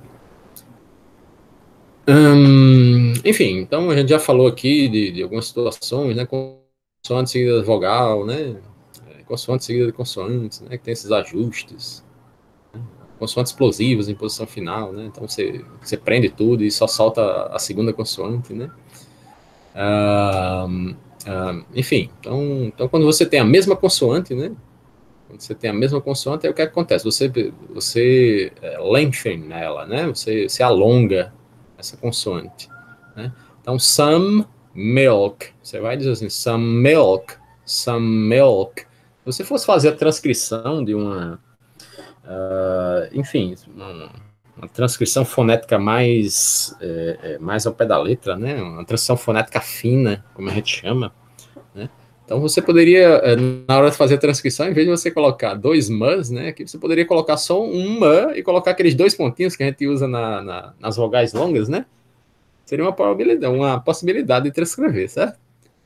Speaker 1: Hum, enfim, então a gente já falou aqui de, de algumas situações, né? Consoante seguida de vogal, né? Consoante seguida de consoantes, né? Que tem esses ajustes. Né? Consoantes explosivas em posição final, né? Então você, você prende tudo e só solta a segunda consoante, né? Hum, hum, enfim, então, então quando você tem a mesma consoante, né? Quando você tem a mesma consoante, aí o que acontece? Você, você é, lengthen ela, né? Você, você alonga essa consoante, né? Então, some milk. Você vai dizer assim, some milk, some milk. Se você fosse fazer a transcrição de uma, uh, enfim, uma, uma transcrição fonética mais, é, é, mais ao pé da letra, né? Uma transcrição fonética fina, como a gente chama, né? Então você poderia, na hora de fazer a transcrição, em vez de você colocar dois mas, né, aqui você poderia colocar só um ma e colocar aqueles dois pontinhos que a gente usa na, na, nas vogais longas, né? Seria uma probabilidade, uma possibilidade de transcrever, certo?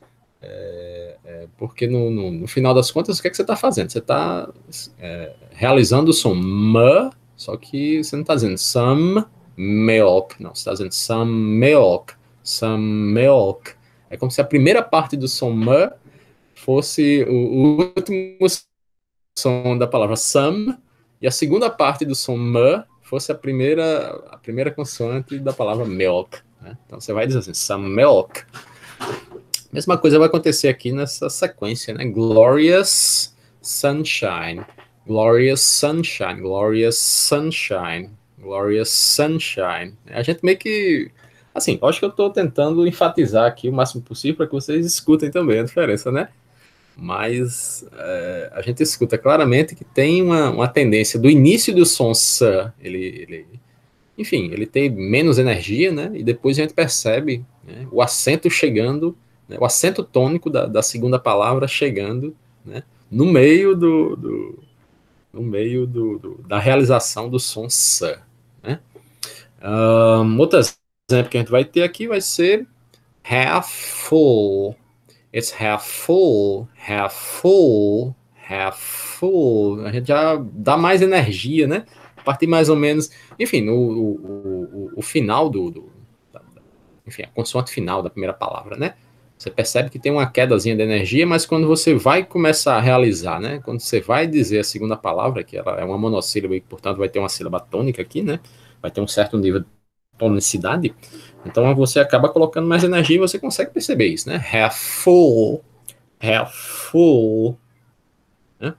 Speaker 1: É, é, porque no, no, no final das contas, o que, é que você está fazendo? Você está é, realizando o som ma, só que você não está dizendo some milk, não, você está dizendo some milk, some milk. É como se a primeira parte do som ma fosse o, o último som da palavra some e a segunda parte do som ma fosse a primeira, a primeira consoante da palavra milk. Né? Então você vai dizer assim, some milk. Mesma coisa vai acontecer aqui nessa sequência, né? Glorious sunshine, glorious sunshine, glorious sunshine, glorious sunshine. A gente meio que, assim, acho que eu estou tentando enfatizar aqui o máximo possível para que vocês escutem também a diferença, né? Mas é, a gente escuta claramente que tem uma, uma tendência do início do som S, ele, ele, enfim, ele tem menos energia, né? E depois a gente percebe, né, o acento chegando, né, o acento tônico da, da segunda palavra chegando, né, no meio do, do no meio do, do, da realização do som S. Né? Um, outro exemplo que a gente vai ter aqui vai ser half full. It's half full, half full, half full. A gente já dá mais energia, né? A partir mais ou menos, enfim, no, o, o, o final do, do da, enfim, a consoante final da primeira palavra, né? Você percebe que tem uma quedazinha de energia, mas quando você vai começar a realizar, né? Quando você vai dizer a segunda palavra, que ela é uma monossílaba e, portanto, vai ter uma sílaba tônica aqui, né? Vai ter um certo nível de tonicidade. Então você acaba colocando mais energia e você consegue perceber isso, né? Half full, half full. Né?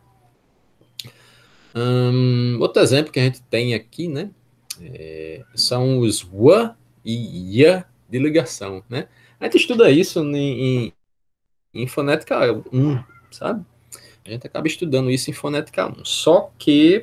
Speaker 1: Um, outro exemplo que a gente tem aqui, né? É, são os W e Y de ligação, né? A gente estuda isso em, em, em fonética um, sabe? A gente acaba estudando isso em fonética um. Só que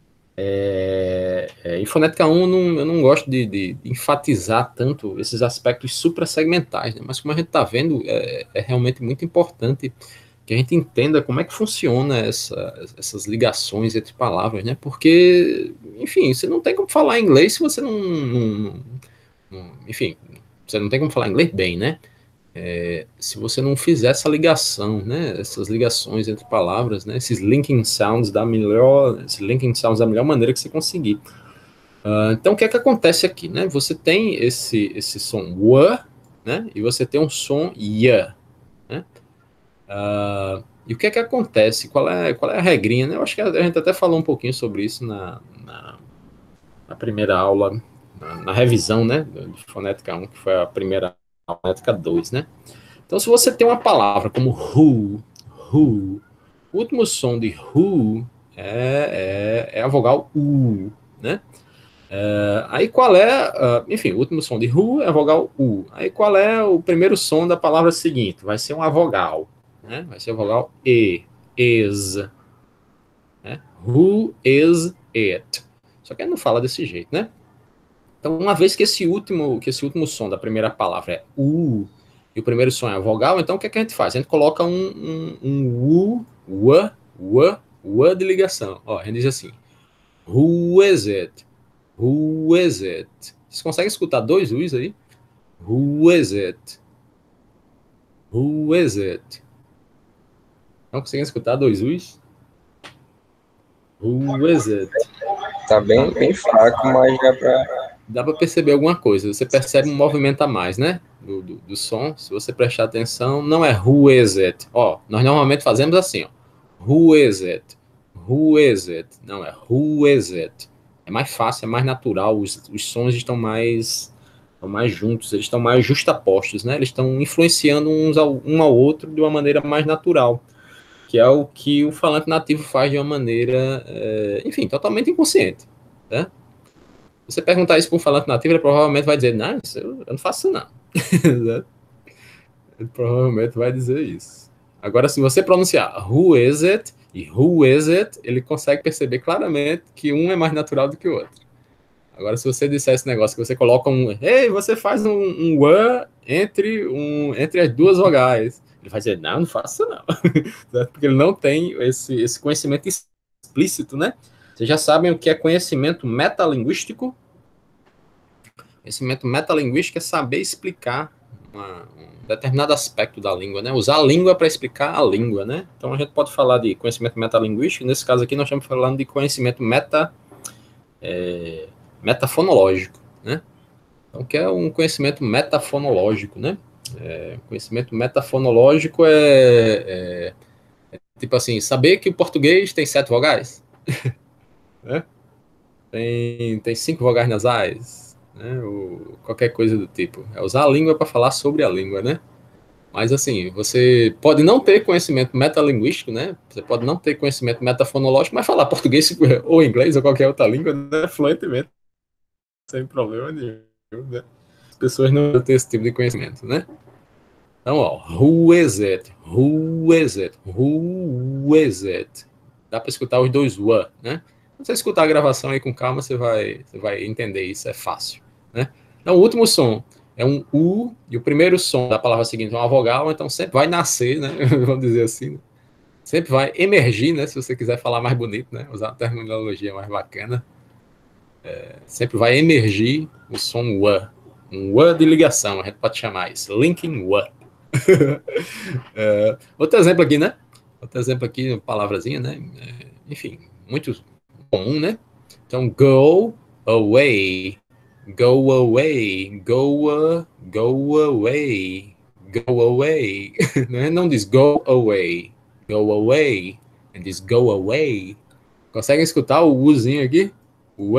Speaker 1: É, é, em fonética um eu não, eu não gosto de, de, de enfatizar tanto esses aspectos suprassegmentais, né? Mas como a gente está vendo, é, é realmente muito importante que a gente entenda como é que funciona essa, essas ligações entre palavras, né? Porque, enfim, você não tem como falar inglês se você não, não, não enfim, você não tem como falar inglês bem, né? É, se você não fizer essa ligação, né, essas ligações entre palavras, né, esses linking sounds da melhor, esses linking sounds da melhor maneira que você conseguir. Uh, então, o que é que acontece aqui, né? Você tem esse esse som w, né, e você tem um som y, né? Uh, e o que é que acontece? Qual é qual é a regrinha, né? Eu acho que a gente até falou um pouquinho sobre isso na, na, na primeira aula na, na revisão, né, de fonética um, que foi a primeira fonética dois, né? Então, se você tem uma palavra como who, who, o último som de who é, é, é a vogal U, né? É, aí qual é, uh, enfim, o último som de who é a vogal U. Aí qual é o primeiro som da palavra seguinte? Vai ser uma vogal, né? Vai ser a vogal E, is, né? Who is it? Só que ele não fala desse jeito, né? Então, uma vez que esse último, que esse último som da primeira palavra é U, e o primeiro som é a vogal, então o que, é que a gente faz? A gente coloca um, um, um U, U, U, U de ligação. Ó, a gente diz assim, who is it? Who is it? Vocês conseguem escutar dois U's aí? Who is it? Who is it? Não conseguem escutar dois U's? Who is it?
Speaker 2: Tá bem, bem fraco, mas dá pra...
Speaker 1: Dá para perceber alguma coisa. Você percebe um movimento a mais, né? Do, do, do som. Se você prestar atenção, não é who is it. Ó, nós normalmente fazemos assim, ó. Who is it? Who is it? Não, é who is it? É mais fácil, é mais natural, os, os sons estão mais, estão mais juntos, eles estão mais justapostos, né? Eles estão influenciando uns ao, um ao outro de uma maneira mais natural, que é o que o falante nativo faz de uma maneira, é, enfim, totalmente inconsciente, né? Se você perguntar isso para um falante nativo, ele provavelmente vai dizer, não, isso eu, eu não faço isso não. Ele provavelmente vai dizer isso. Agora, se você pronunciar who is it e who is it, ele consegue perceber claramente que um é mais natural do que o outro. Agora, se você disser esse negócio que você coloca um, ei, você faz um, um word entre, um, entre as duas vogais, ele vai dizer, não, não faço não. Porque ele não tem esse, esse conhecimento explícito, né? Vocês já sabem o que é conhecimento metalinguístico? Conhecimento metalinguístico é saber explicar uma, um determinado aspecto da língua, né? Usar a língua para explicar a língua, né? Então a gente pode falar de conhecimento metalinguístico, nesse caso aqui nós estamos falando de conhecimento meta, é, metafonológico, né? Então, que é um conhecimento metafonológico, né? É, conhecimento metafonológico é, é, é tipo assim, saber que o português tem sete vogais, né? Tem, tem cinco vogais nasais, né? Ou qualquer coisa do tipo. É usar a língua para falar sobre a língua, né? Mas assim, você pode não ter conhecimento metalinguístico, né? Você pode não ter conhecimento metafonológico, mas falar português ou inglês ou qualquer outra língua, né? Fluentemente, sem problema nenhum, né? As pessoas não têm esse tipo de conhecimento, né? Então, ó, who is it? Who is it? Who is it? Dá para escutar os dois U, né? Se você escutar a gravação aí com calma, você vai, você vai entender isso, é fácil, né? Então, o último som é um U, e o primeiro som da palavra seguinte é uma vogal, então sempre vai nascer, né? Vamos dizer assim, né? Sempre vai emergir, né? Se você quiser falar mais bonito, né? Usar uma terminologia mais bacana. É, sempre vai emergir o som U, um U de ligação, a gente pode chamar isso, linking U. É, outro exemplo aqui, né? Outro exemplo aqui, palavrazinha, né? É, enfim, muito comum, né? Então, go away, go away, go, uh, go away, go away. Não diz go away, go away, and diz go away. Conseguem escutar o Uzinho aqui? U.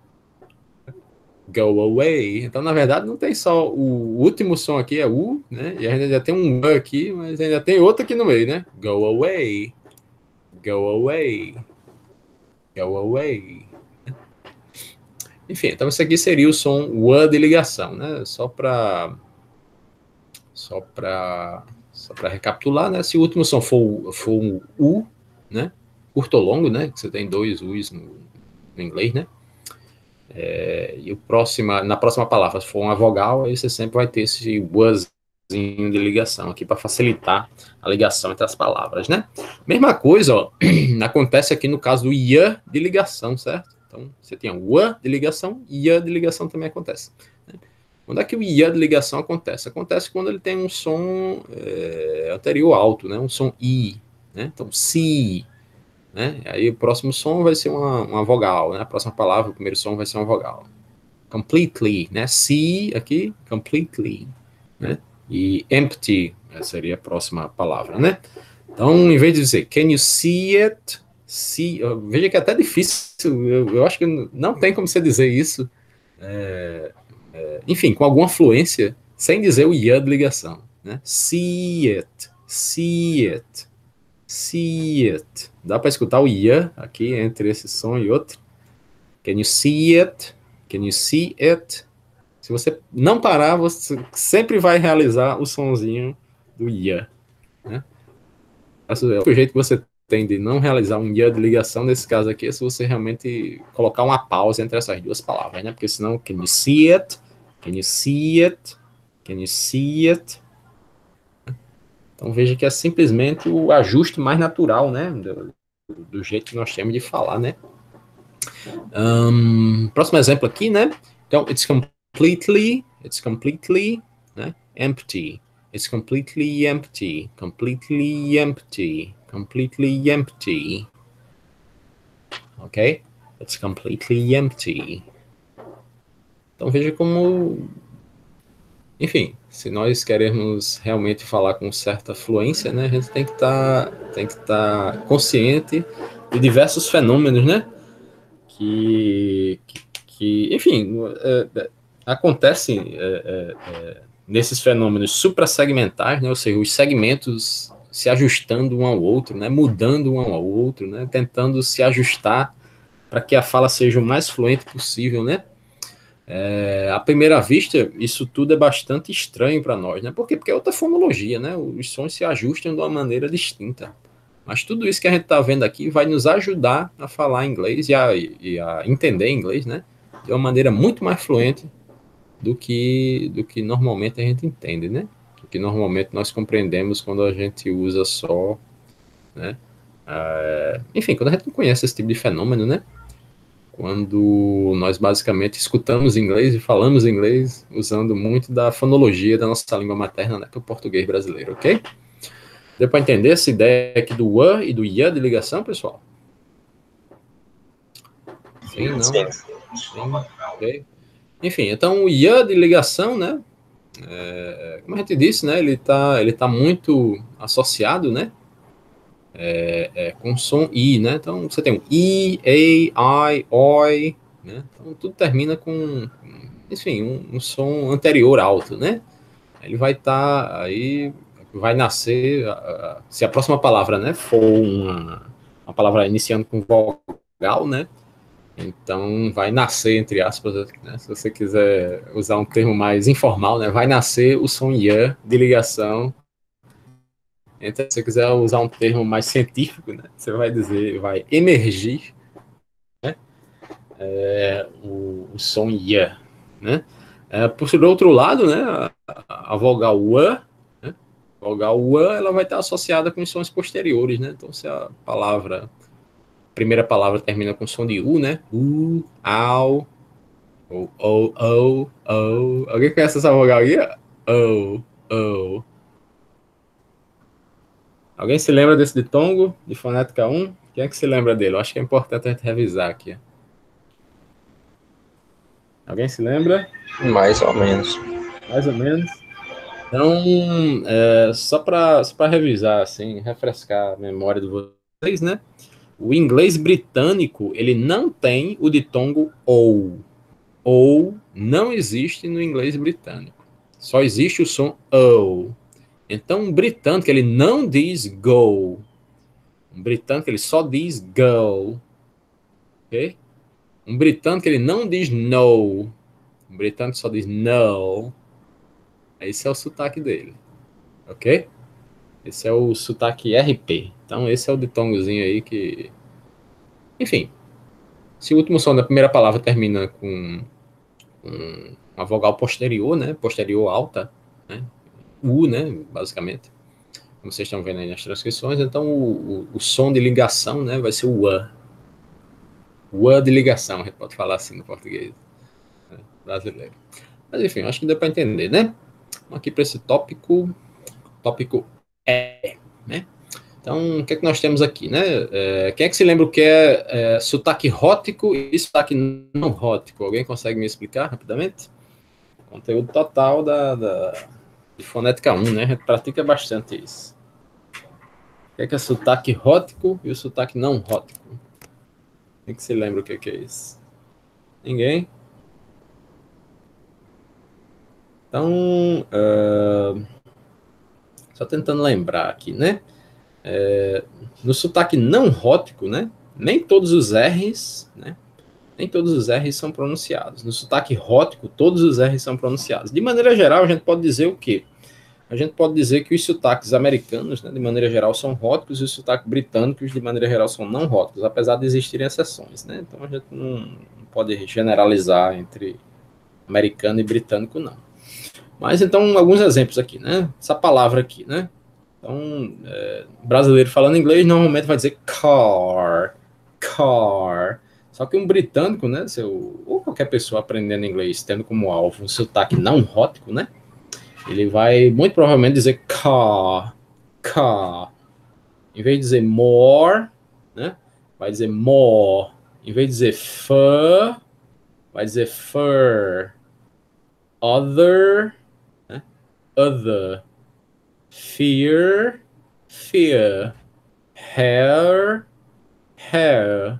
Speaker 1: Go away. Então, na verdade, não tem só o último som aqui, é U, né? E a gente já tem um U aqui, mas ainda tem outro aqui no meio, né? Go away. Go away. Go away. Enfim, então isso aqui seria o som U de ligação, né? Só para só para só para recapitular, né? Se o último som for, for um U, né? Curto ou longo, né? Que você tem dois U's no, no inglês, né? É, e o próxima, na próxima palavra, se for uma vogal, aí você sempre vai ter esse Uzinho de ligação aqui para facilitar a ligação entre as palavras, né? Mesma coisa, ó, acontece aqui no caso do I A de ligação, certo? Então, você tem o U de ligação, I A de ligação também acontece. Né? Quando é que o I A de ligação acontece? Acontece quando ele tem um som é, anterior alto, né? Um som I, né? Então, si, né? Aí o próximo som vai ser uma, uma vogal, né? A próxima palavra, o primeiro som vai ser uma vogal. Completely, né? Si aqui, completely, né? E empty seria a próxima palavra, né? Então, em vez de dizer can you see it, see, veja que é até difícil, eu, eu acho que não tem como você dizer isso, é, é, enfim, com alguma fluência, sem dizer o ia de ligação, né? See it, see it, see it. Dá para escutar o ia aqui entre esse som e outro? Can you see it? Can you see it? Se você não parar, você sempre vai realizar o sonzinho do ia, né? O jeito que você tem de não realizar um ia de ligação, nesse caso aqui, é se você realmente colocar uma pausa entre essas duas palavras, né? Porque senão, can you see it? Can you see it? Can you see it? Então veja que é simplesmente o ajuste mais natural, né? Do, do jeito que nós temos de falar, né? Um, próximo exemplo aqui, né? Então, it's completely, it's completely, né? Empty. It's completely empty. Completely empty. Completely empty. Ok? It's completely empty. Então veja como, enfim, se nós queremos realmente falar com certa fluência, né? A gente tem que estar, tem que estar consciente de diversos fenômenos, né? Que, que, que enfim, é, é, acontecem é, é, é, nesses fenômenos suprassegmentais, né? Ou seja, os segmentos se ajustando um ao outro, né? Mudando um ao outro, né? Tentando se ajustar para que a fala seja o mais fluente possível, né? É, à primeira vista, isso tudo é bastante estranho para nós, né? Por quê? Porque é outra fonologia, né? Os sons se ajustam de uma maneira distinta. Mas tudo isso que a gente está vendo aqui vai nos ajudar a falar inglês e a, e a entender inglês, né? De uma maneira muito mais fluente do que, do que normalmente a gente entende, né? Do que normalmente nós compreendemos quando a gente usa só, né? É, enfim, quando a gente não conhece esse tipo de fenômeno, né? Quando nós basicamente escutamos inglês e falamos inglês usando muito da fonologia da nossa língua materna, né? Que é o português brasileiro, ok? Deu para entender essa ideia aqui do "were" e do "ia" de ligação, pessoal? Sim, não? Sim. Sim, ok. Enfim, então o "ia" de ligação, né? É, como a gente disse, né? Ele está ele tá muito associado, né? É, é, com som I, né? Então você tem um I, A, I, Oi, né? Então tudo termina com, enfim, um, um som anterior alto, né? Ele vai estar tá, aí, vai nascer, uh, se a próxima palavra, né, for uma, uma palavra iniciando com vogal, né? Então vai nascer, entre aspas, né, se você quiser usar um termo mais informal, né? Vai nascer o som ia de ligação. Então, se você quiser usar um termo mais científico, né, você vai dizer, vai emergir, né, é, o, o som ia, né? É, por outro lado, né, a, a vogal "wa", né, a vogal "wa", ela vai estar associada com os sons posteriores, né? Então, se a palavra, a primeira palavra termina com som de U, né? U, au, ou ou, ou, ou. Alguém conhece essa vogal aí? Ou, ou. Alguém se lembra desse ditongo, de fonética um? Quem é que se lembra dele? Eu acho que é importante a gente revisar aqui. Alguém se lembra?
Speaker 2: Mais ou menos.
Speaker 1: Mais ou menos. Então, é, só para só para revisar, assim, refrescar a memória de vocês, né? O inglês britânico, ele não tem o ditongo ou. Ou não existe no inglês britânico. Só existe o som ou. Então, um britânico, ele não diz go. Um britânico, ele só diz go. Ok? Um britânico, ele não diz no. Um britânico só diz no. Esse é o sotaque dele. Ok? Esse é o sotaque R P. Então, esse é o ditongozinho aí que... Enfim. Se o último som da primeira palavra termina com, com uma vogal posterior, né? Posterior alta, né? U, né? Basicamente. Como vocês estão vendo aí nas transcrições. Então, o, o, o som de ligação, né? Vai ser o "wa". "Wa" de ligação, a gente pode falar assim no português, né, brasileiro. Mas, enfim, acho que deu para entender, né? Vamos aqui para esse tópico. Tópico E, né? Então, o que é que nós temos aqui, né? É, quem é que se lembra o que é, é sotaque rótico e sotaque não rótico? Alguém consegue me explicar rapidamente? Conteúdo total da, da, de fonética um, né? A gente pratica bastante isso. O que é que é sotaque rótico e o sotaque não rótico? Quem é que se lembra o que é, que é isso? Ninguém? Então, uh, só tentando lembrar aqui, né? É, no sotaque não rótico, né? Nem todos os R's, né? Nem todos os R's são pronunciados. No sotaque rótico, todos os R's são pronunciados. De maneira geral, a gente pode dizer o quê? A gente pode dizer que os sotaques americanos, né, de maneira geral, são róticos e os sotaques britânicos, de maneira geral, são não róticos, apesar de existirem exceções, né? Então, a gente não, não pode generalizar entre americano e britânico, não. Mas, então, alguns exemplos aqui, né? Essa palavra aqui, né? Então, é, brasileiro falando inglês, normalmente vai dizer car, car. Só que um britânico, né, seu, ou qualquer pessoa aprendendo inglês, tendo como alvo um sotaque não rótico, né? Ele vai muito provavelmente dizer car, car. Em vez de dizer more, né? Vai dizer more. Em vez de dizer fur, vai dizer fur. Other, né? Other. Fear, fear. Hair, hair.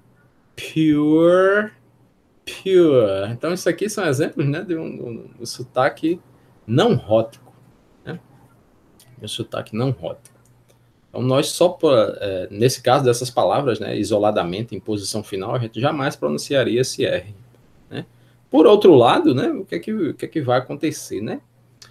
Speaker 1: Pure, pure. Então, isso aqui são exemplos, né, de um, um, um sotaque não rótico, né? Um sotaque não rótico. Então, nós só, pra, é, nesse caso dessas palavras, né, isoladamente, em posição final, a gente jamais pronunciaria esse R, né? Por outro lado, né, o que é que, o que, é que vai acontecer, né?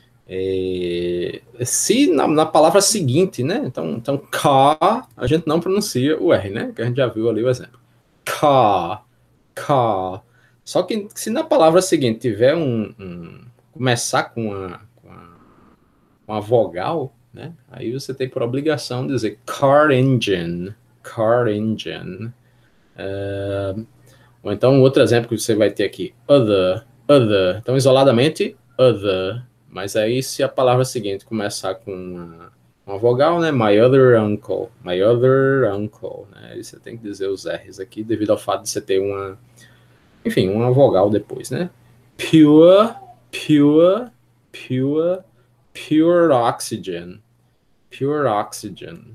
Speaker 1: É, se na, na palavra seguinte, né, então, então, car, a gente não pronuncia o R, né, que a gente já viu ali o exemplo. Car, car. Só que se na palavra seguinte tiver um, um começar com a, com a, com a vogal, né? Aí você tem por obrigação de dizer car engine, car engine. Uh, ou então outro exemplo que você vai ter aqui, other, other. Então isoladamente other. Mas aí se a palavra seguinte começar com uma, uma vogal, né? My other uncle, my other uncle, né? Aí você tem que dizer os R's aqui devido ao fato de você ter uma, enfim, uma vogal depois, né? Pure, pure, pure, pure oxygen, pure oxygen,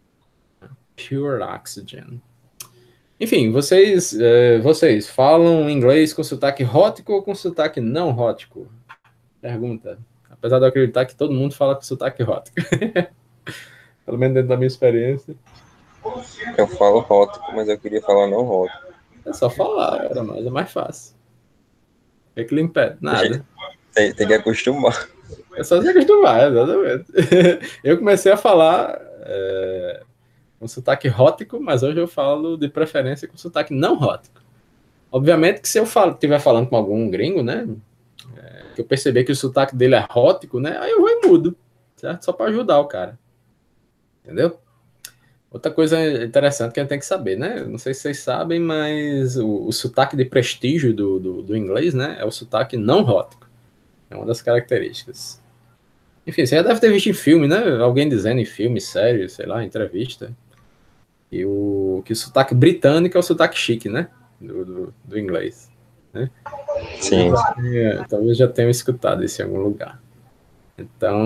Speaker 1: pure oxygen. Enfim, vocês, uh, vocês falam inglês com sotaque rótico ou com sotaque não rótico? Pergunta. Apesar de eu acreditar que todo mundo fala com sotaque rótico. Pelo menos dentro da minha experiência.
Speaker 2: Eu falo rótico, mas eu queria falar não rótico.
Speaker 1: É só falar, era mais, é mais fácil. O que é que lhe impede? Nada.
Speaker 2: Tem, tem que acostumar.
Speaker 1: É só se acostumar, exatamente. Eu comecei a falar é, com sotaque rótico, mas hoje eu falo de preferência com sotaque não rótico. Obviamente que se eu estiver falando com algum gringo, né, é, que eu perceber que o sotaque dele é rótico, né, aí eu vou e mudo, certo? Só para ajudar o cara. Entendeu? Outra coisa interessante que a gente tem que saber, né? Não sei se vocês sabem, mas o, o sotaque de prestígio do, do, do inglês, né, é o sotaque não rótico. É uma das características. Enfim, você já deve ter visto em filme, né? Alguém dizendo em filme, série, sei lá, entrevista. E o, que o sotaque britânico é o sotaque chique, né? Do, do, do inglês. Né?
Speaker 2: Sim.
Speaker 1: É, talvez já tenham escutado isso em algum lugar. Então,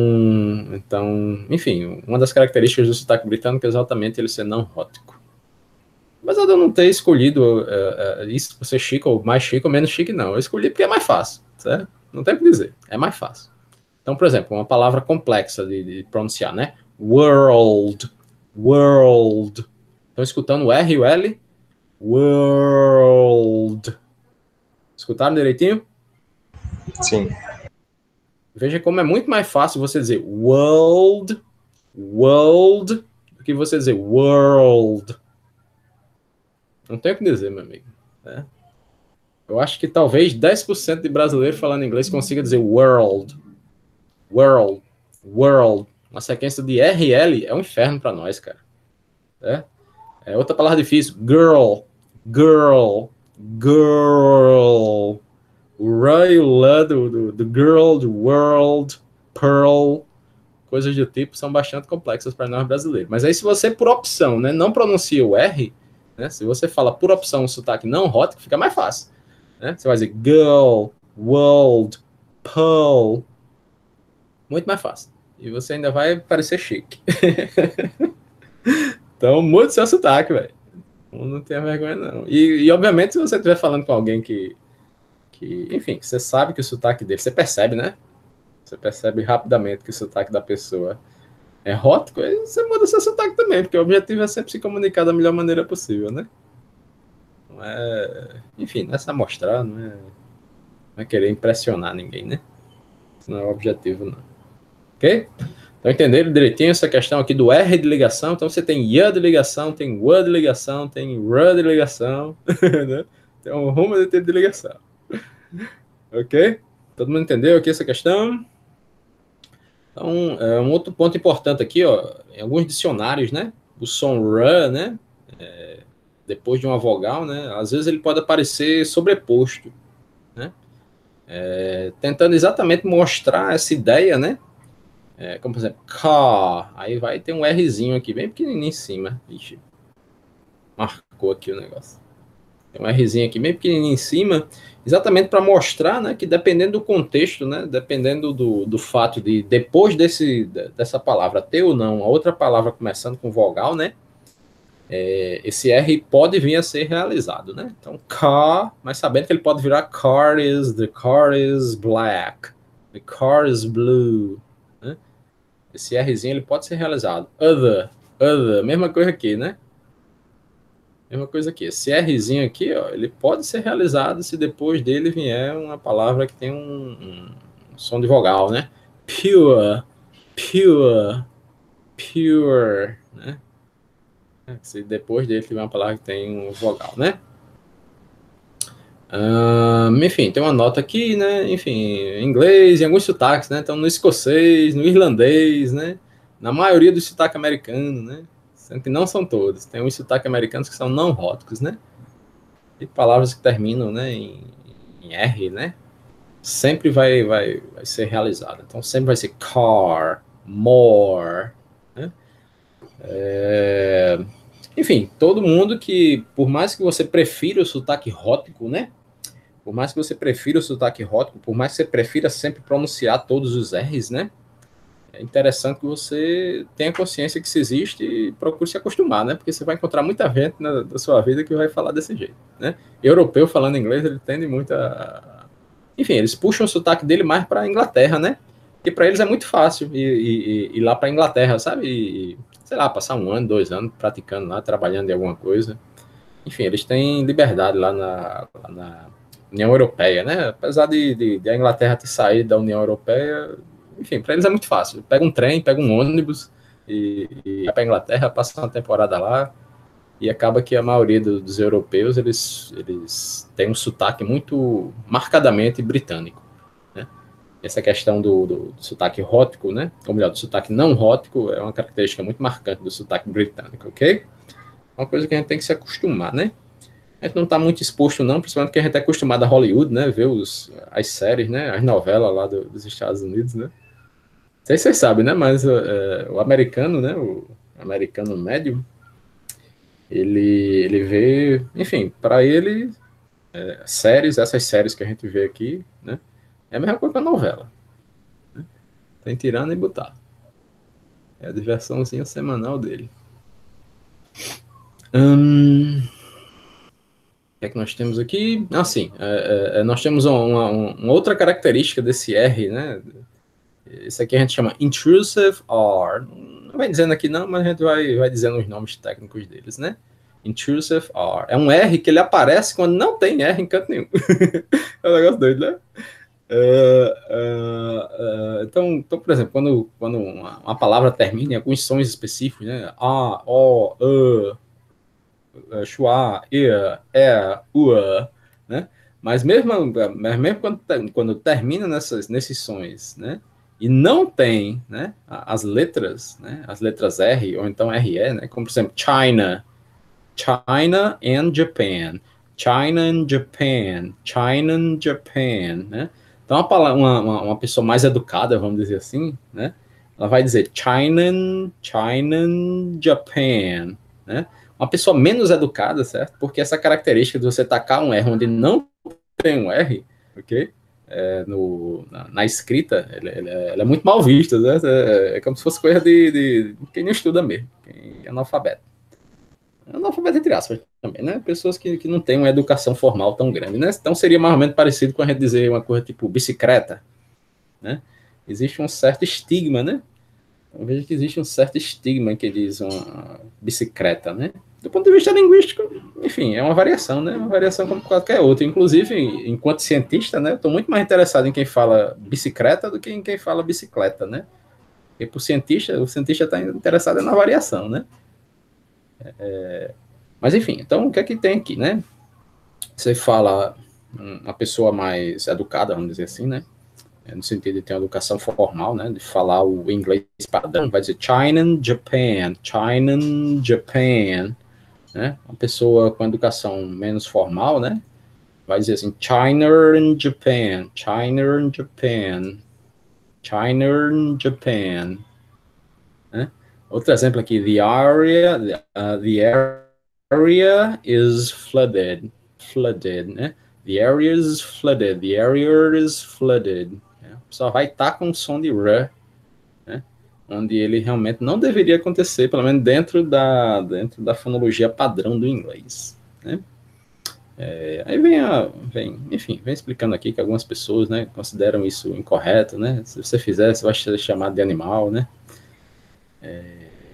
Speaker 1: então, enfim, uma das características do sotaque britânico é exatamente ele ser não rótico. Mas eu não ter escolhido uh, uh, isso por ser chique ou mais chique ou menos chique, não. Eu escolhi porque é mais fácil, certo? Não tem o que dizer, é mais fácil. Então, por exemplo, uma palavra complexa de, de pronunciar, né? World, world. Estão escutando o R e o L? World. Escutaram direitinho?
Speaker 2: Sim.
Speaker 1: Veja como é muito mais fácil você dizer world, world, do que você dizer world. Não tem o que dizer, meu amigo. Né? Eu acho que talvez dez por cento de brasileiro falando inglês consiga dizer world. World, world, uma sequência de R e L é um inferno para nós, cara. É? É outra palavra difícil. Girl, girl, girl. O R e o L do, do, do girl, do world, pearl, coisas do tipo são bastante complexas para nós brasileiros. Mas aí se você, por opção, né, não pronuncia o R, né, se você fala por opção o sotaque não rótico, fica mais fácil. Né? Você vai dizer girl, world, pearl. Muito mais fácil. E você ainda vai parecer chique. Então, mude seu sotaque, velho. Não tenha vergonha, não. E, e, obviamente, se você estiver falando com alguém que, que, enfim, você sabe que o sotaque dele, você percebe, né? Você percebe rapidamente que o sotaque da pessoa é rótico, aí você muda seu sotaque também, porque o objetivo é sempre se comunicar da melhor maneira possível, né? Não é... Enfim, não é se amostrar, não é... não é querer impressionar ninguém, né? Isso não é o objetivo, não. Ok? Então, entenderam direitinho essa questão aqui do R de ligação? Então, você tem Y de ligação, tem W de ligação, tem R de ligação, né? Tem um rumo de tipo de ligação. Ok? Todo mundo entendeu aqui essa questão? Então, é, um outro ponto importante aqui, ó, em alguns dicionários, né? O som R, né? É, depois de uma vogal, né? Às vezes ele pode aparecer sobreposto, né? É, tentando exatamente mostrar essa ideia, né? É, como por exemplo, car, aí vai ter um Rzinho aqui, bem pequenininho em cima. Ixi, marcou aqui o negócio. Tem um Rzinho aqui bem pequenininho em cima, exatamente para mostrar, né, que dependendo do contexto, né, dependendo do, do fato de depois desse, dessa palavra ter ou não a outra palavra começando com vogal, né, é, esse R pode vir a ser realizado, né? Então, car, mas sabendo que ele pode virar car is, the car is black, the car is blue, né? Esse Rzinho ele pode ser realizado. Other, other, mesma coisa aqui, né? Mesma coisa aqui. Esse Rzinho aqui, ó, ele pode ser realizado se depois dele vier uma palavra que tem um, um som de vogal, né? Pure, pure, pure, né? Se depois dele tiver uma palavra que tem um vogal, né? Um, enfim, tem uma nota aqui, né? Enfim, em inglês, em alguns sotaques, né? Então, no escocês, no irlandês, né? Na maioria dos sotaques americanos, né? Sendo que não são todos. Tem uns sotaques americanos que são não róticos, né? E palavras que terminam, né, em, em R, né? Sempre vai, vai, vai ser realizada. Então, sempre vai ser car, more, né? É... Enfim, todo mundo que, por mais que você prefira o sotaque rótico, né? Por mais que você prefira o sotaque rótico, por mais que você prefira sempre pronunciar todos os R's, né? É interessante que você tenha consciência que isso existe e procure se acostumar, né? Porque você vai encontrar muita gente na, na sua vida que vai falar desse jeito, né? Europeu falando inglês, ele tende muito a... Enfim, eles puxam o sotaque dele mais para a Inglaterra, né? Porque para eles é muito fácil ir, ir, ir lá para a Inglaterra, sabe? E, sei lá, passar um ano, dois anos praticando lá, trabalhando em alguma coisa. Enfim, eles têm liberdade lá na, lá na União Europeia, né? Apesar de, de, de a Inglaterra ter saído da União Europeia, enfim, para eles é muito fácil. Pega um trem, pega um ônibus e, e vai para a Inglaterra, passa uma temporada lá e acaba que a maioria do, dos europeus, eles, eles têm um sotaque muito marcadamente britânico, né? Essa questão do, do, do sotaque rótico, né? Ou melhor, do sotaque não rótico é uma característica muito marcante do sotaque britânico, ok? Uma coisa que a gente tem que se acostumar, né? A gente não está muito exposto, não, principalmente porque a gente é acostumado a Hollywood, né? Ver os, as séries, né? As novelas lá do, dos Estados Unidos, né? Não sei se vocês sabem, né? Mas é, o americano, né? O americano médio, ele, ele vê, enfim, para ele, é, séries, essas séries que a gente vê aqui, né? É a mesma coisa que a novela, né? Tem tirando e botar. É a diversãozinha semanal dele. Hum... O que é que nós temos aqui? Ah, sim. É, é, nós temos uma, uma, uma outra característica desse R, né? Esse aqui a gente chama Intrusive R. Não vai dizendo aqui não, mas a gente vai, vai dizendo os nomes técnicos deles, né? Intrusive R. É um R que ele aparece quando não tem R em canto nenhum. É um negócio doido, né? Uh, uh, uh, então, então, por exemplo, quando, quando uma, uma palavra termina em alguns sons específicos, né? A, O, E, Schwa, E, E, U, né? Mas mesmo, mas mesmo quando, quando termina nessas, nesses sons, né? E não tem, né? As letras, né? As letras R ou então R E, né? Como por exemplo, China, China and Japan, China and Japan, China and Japan, né? Então uma, uma, uma pessoa mais educada, vamos dizer assim, né? Ela vai dizer China, China and Japan, né? Uma pessoa menos educada, certo? Porque essa característica de você tacar um R onde não tem um R, ok? É, no, na, na escrita, ela, ela, ela é muito mal vista, né? É, é como se fosse coisa de, de quem não estuda mesmo, quem é analfabeto. Analfabeto entre aspas também, né? Pessoas que, que não têm uma educação formal tão grande, né? Então seria mais ou menos parecido com a gente dizer uma coisa tipo bicicleta, né? existe um certo estigma, né? Eu vejo que existe um certo estigma que diz uma bicicleta, né? Do ponto de vista linguístico, enfim, é uma variação, né? Uma variação como qualquer outra. Inclusive, enquanto cientista, né? Eu estou muito mais interessado em quem fala bicicleta do que em quem fala bicicleta, né? Porque por cientista, o cientista está interessado na variação, né? É, mas enfim, então o que é que tem aqui, né? Você fala uma pessoa mais educada, vamos dizer assim, né? No sentido de ter uma educação formal, né? De falar o inglês padrão, vai dizer China and Japan, China and Japan, né? Uma pessoa com educação menos formal, né? Vai dizer assim China and Japan, China and Japan, China and Japan, né? Outro exemplo aqui, the area, uh, the area is flooded, flooded, né? The area is flooded, the area is flooded. Só vai estar com um som de R, né? Onde ele realmente não deveria acontecer, pelo menos dentro da, dentro da fonologia padrão do inglês, né? É, aí vem, a, vem, enfim, vem explicando aqui que algumas pessoas, né, consideram isso incorreto, né? Se você fizer, você vai ser chamado de animal, né? É,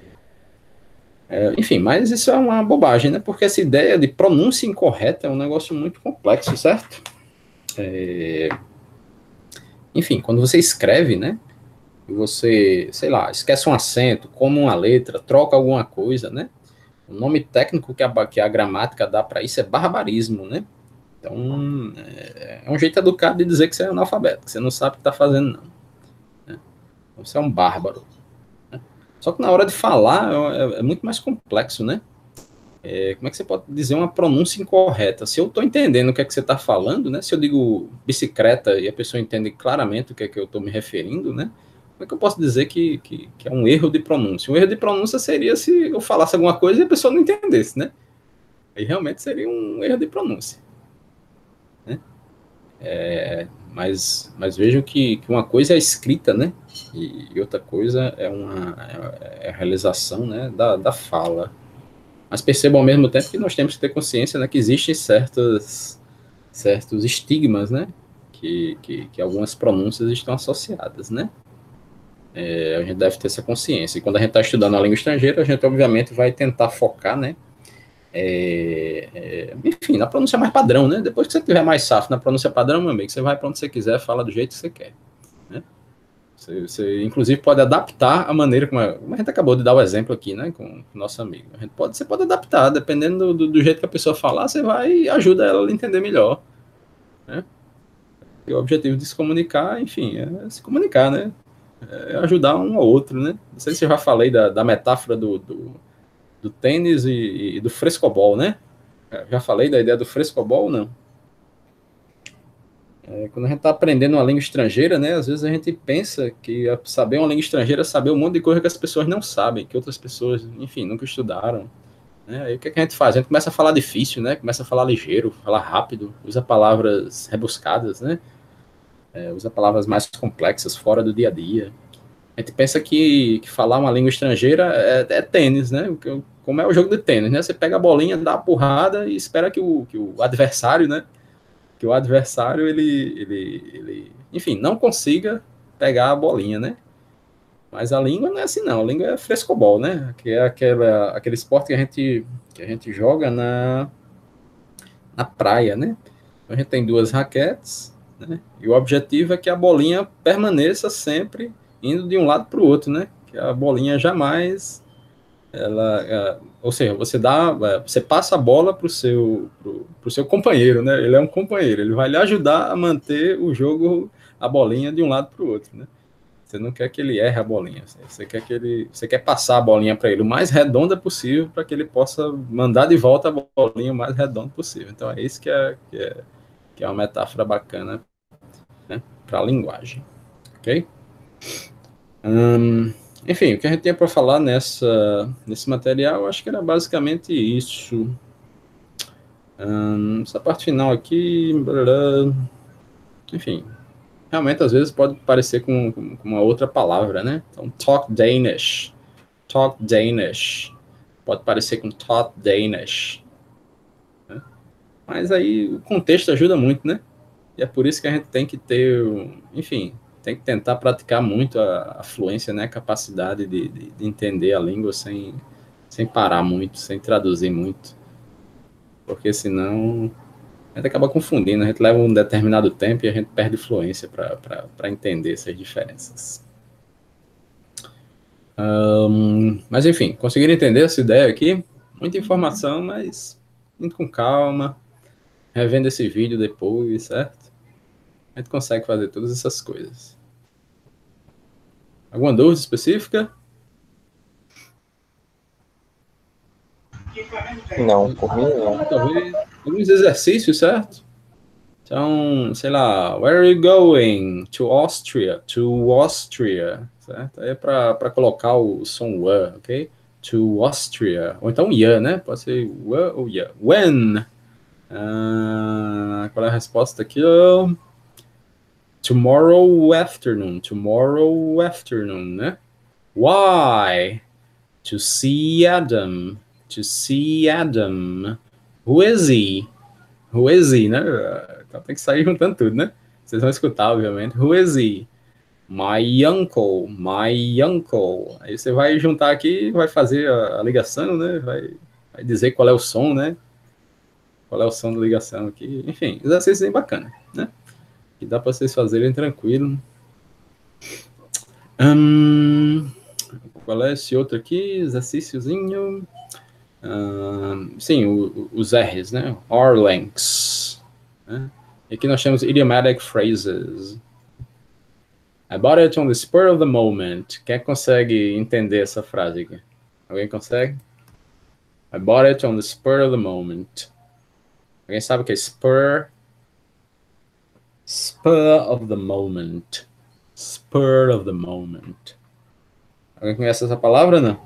Speaker 1: é, enfim, mas isso é uma bobagem, né? Porque essa ideia de pronúncia incorreta é um negócio muito complexo, certo? É, enfim, quando você escreve, né? Você, sei lá, esquece um acento, come uma letra, troca alguma coisa, né? O nome técnico que a, que a gramática dá para isso é barbarismo, né? Então, é, é um jeito educado de dizer que você é analfabeto, que você não sabe o que está fazendo, não. Né? Então, você é um bárbaro. Né? Só que na hora de falar é, é muito mais complexo, né? É, como é que você pode dizer uma pronúncia incorreta? Se eu estou entendendo o que é que você está falando, né? Se eu digo bicicleta e a pessoa entende claramente o que é que eu estou me referindo, né? Como é que eu posso dizer que, que, que é um erro de pronúncia? Um erro de pronúncia seria se eu falasse alguma coisa e a pessoa não entendesse, né? Aí realmente seria um erro de pronúncia. Né? É, mas, mas vejam que, que uma coisa é a escrita, né? E, e outra coisa é, uma, é, é a realização, né, da, da fala. Mas percebam ao mesmo tempo que nós temos que ter consciência, né, que existem certos, certos estigmas, né? Que, que, que algumas pronúncias estão associadas, né? É, a gente deve ter essa consciência. E quando a gente está estudando a língua estrangeira, a gente obviamente vai tentar focar, né? É, é, enfim, na pronúncia mais padrão, né? Depois que você tiver mais safo na pronúncia padrão, meu amigo, você vai para onde você quiser, fala do jeito que você quer. Né? Você, você, inclusive, pode adaptar a maneira como a, como a gente acabou de dar o exemplo aqui, né? Com o nosso amigo. A gente pode, você pode adaptar, dependendo do, do jeito que a pessoa falar, você vai e ajuda ela a entender melhor. Né? E o objetivo de se comunicar, enfim, é se comunicar, né? É ajudar um ao outro, né? Não sei se eu já falei da, da metáfora do, do, do tênis e, e do frescobol, né? Já falei da ideia do frescobol, não? É, quando a gente está aprendendo uma língua estrangeira, né? Às vezes a gente pensa que saber uma língua estrangeira é saber um monte de coisa que as pessoas não sabem, que outras pessoas, enfim, nunca estudaram. Né? Aí o que, é que a gente faz? A gente começa a falar difícil, né? Começa a falar ligeiro, falar rápido, usa palavras rebuscadas, né? É, usa palavras mais complexas, fora do dia a dia. A gente pensa que, que falar uma língua estrangeira é, é tênis, né? Como é o jogo de tênis, né? Você pega a bolinha, dá a porrada e espera que o, que o adversário, né? Que o adversário, ele, ele, ele, enfim, não consiga pegar a bolinha, né? Mas a língua não é assim, não. A língua é frescobol, né? Que é aquela, aquele esporte que a gente, que a gente joga na, na praia, né? Então, a gente tem duas raquetes, né? E o objetivo é que a bolinha permaneça sempre indo de um lado para o outro, né? Que a bolinha jamais, ela, é, ou seja, você dá, você passa a bola para o seu, pro, pro seu companheiro, né? Ele é um companheiro, ele vai lhe ajudar a manter o jogo, a bolinha de um lado para o outro, né? Você não quer que ele erre a bolinha, você quer que ele, você quer passar a bolinha para ele o mais redonda possível para que ele possa mandar de volta a bolinha o mais redonda possível. Então é isso que é, que é, que é uma metáfora bacana, né? Para a linguagem, ok? Hum, enfim, o que a gente tinha para falar nessa, nesse material, acho que era basicamente isso. Hum, essa parte final aqui, blá, enfim, realmente às vezes pode parecer com, com uma outra palavra, né? Então, talk Danish, talk Danish, pode parecer com taught Danish, né? Mas aí o contexto ajuda muito, né? E é por isso que a gente tem que ter, enfim, tem que tentar praticar muito a, a fluência, né? A capacidade de, de, de entender a língua sem, sem parar muito, sem traduzir muito. Porque senão a gente acaba confundindo, a gente leva um determinado tempo e a gente perde fluência para entender essas diferenças. Um, mas enfim, conseguiram entender essa ideia aqui? Muita informação, mas indo com calma, revendo esse vídeo depois, certo? A gente consegue fazer todas essas coisas. Alguma dúvida específica?
Speaker 2: Não, por mim não.
Speaker 1: Talvez alguns exercícios, certo? Então, sei lá, where are you going? To Austria. To Austria, certo? Aí é para colocar o som W, ok? To Austria. Ou então ya, né? Pode ser W ou ya. When? Ah, qual é a resposta aqui? Oh, tomorrow afternoon. Tomorrow afternoon, né? Why? To see Adam. To see Adam. Who is he? Who is he, né? Então tem que sair juntando tudo, né? Vocês vão escutar, obviamente. Who is he? My uncle. My uncle. Aí você vai juntar aqui, vai fazer a, a ligação, né? Vai, vai dizer qual é o som, né? Qual é o som da ligação aqui. Enfim, exercício bem bacana, né? Que dá para vocês fazerem tranquilo. Hum, qual é esse outro aqui? Exercíciozinho. Hum, sim, o, os R's, né? R-links. Né? E aqui nós temos idiomatic phrases. I bought it on the spur of the moment. Quem consegue entender essa frase aqui? Alguém consegue? I bought it on the spur of the moment. Alguém sabe o que é spur? Spur of the moment. Spur of the moment. Alguém conhece essa palavra, não?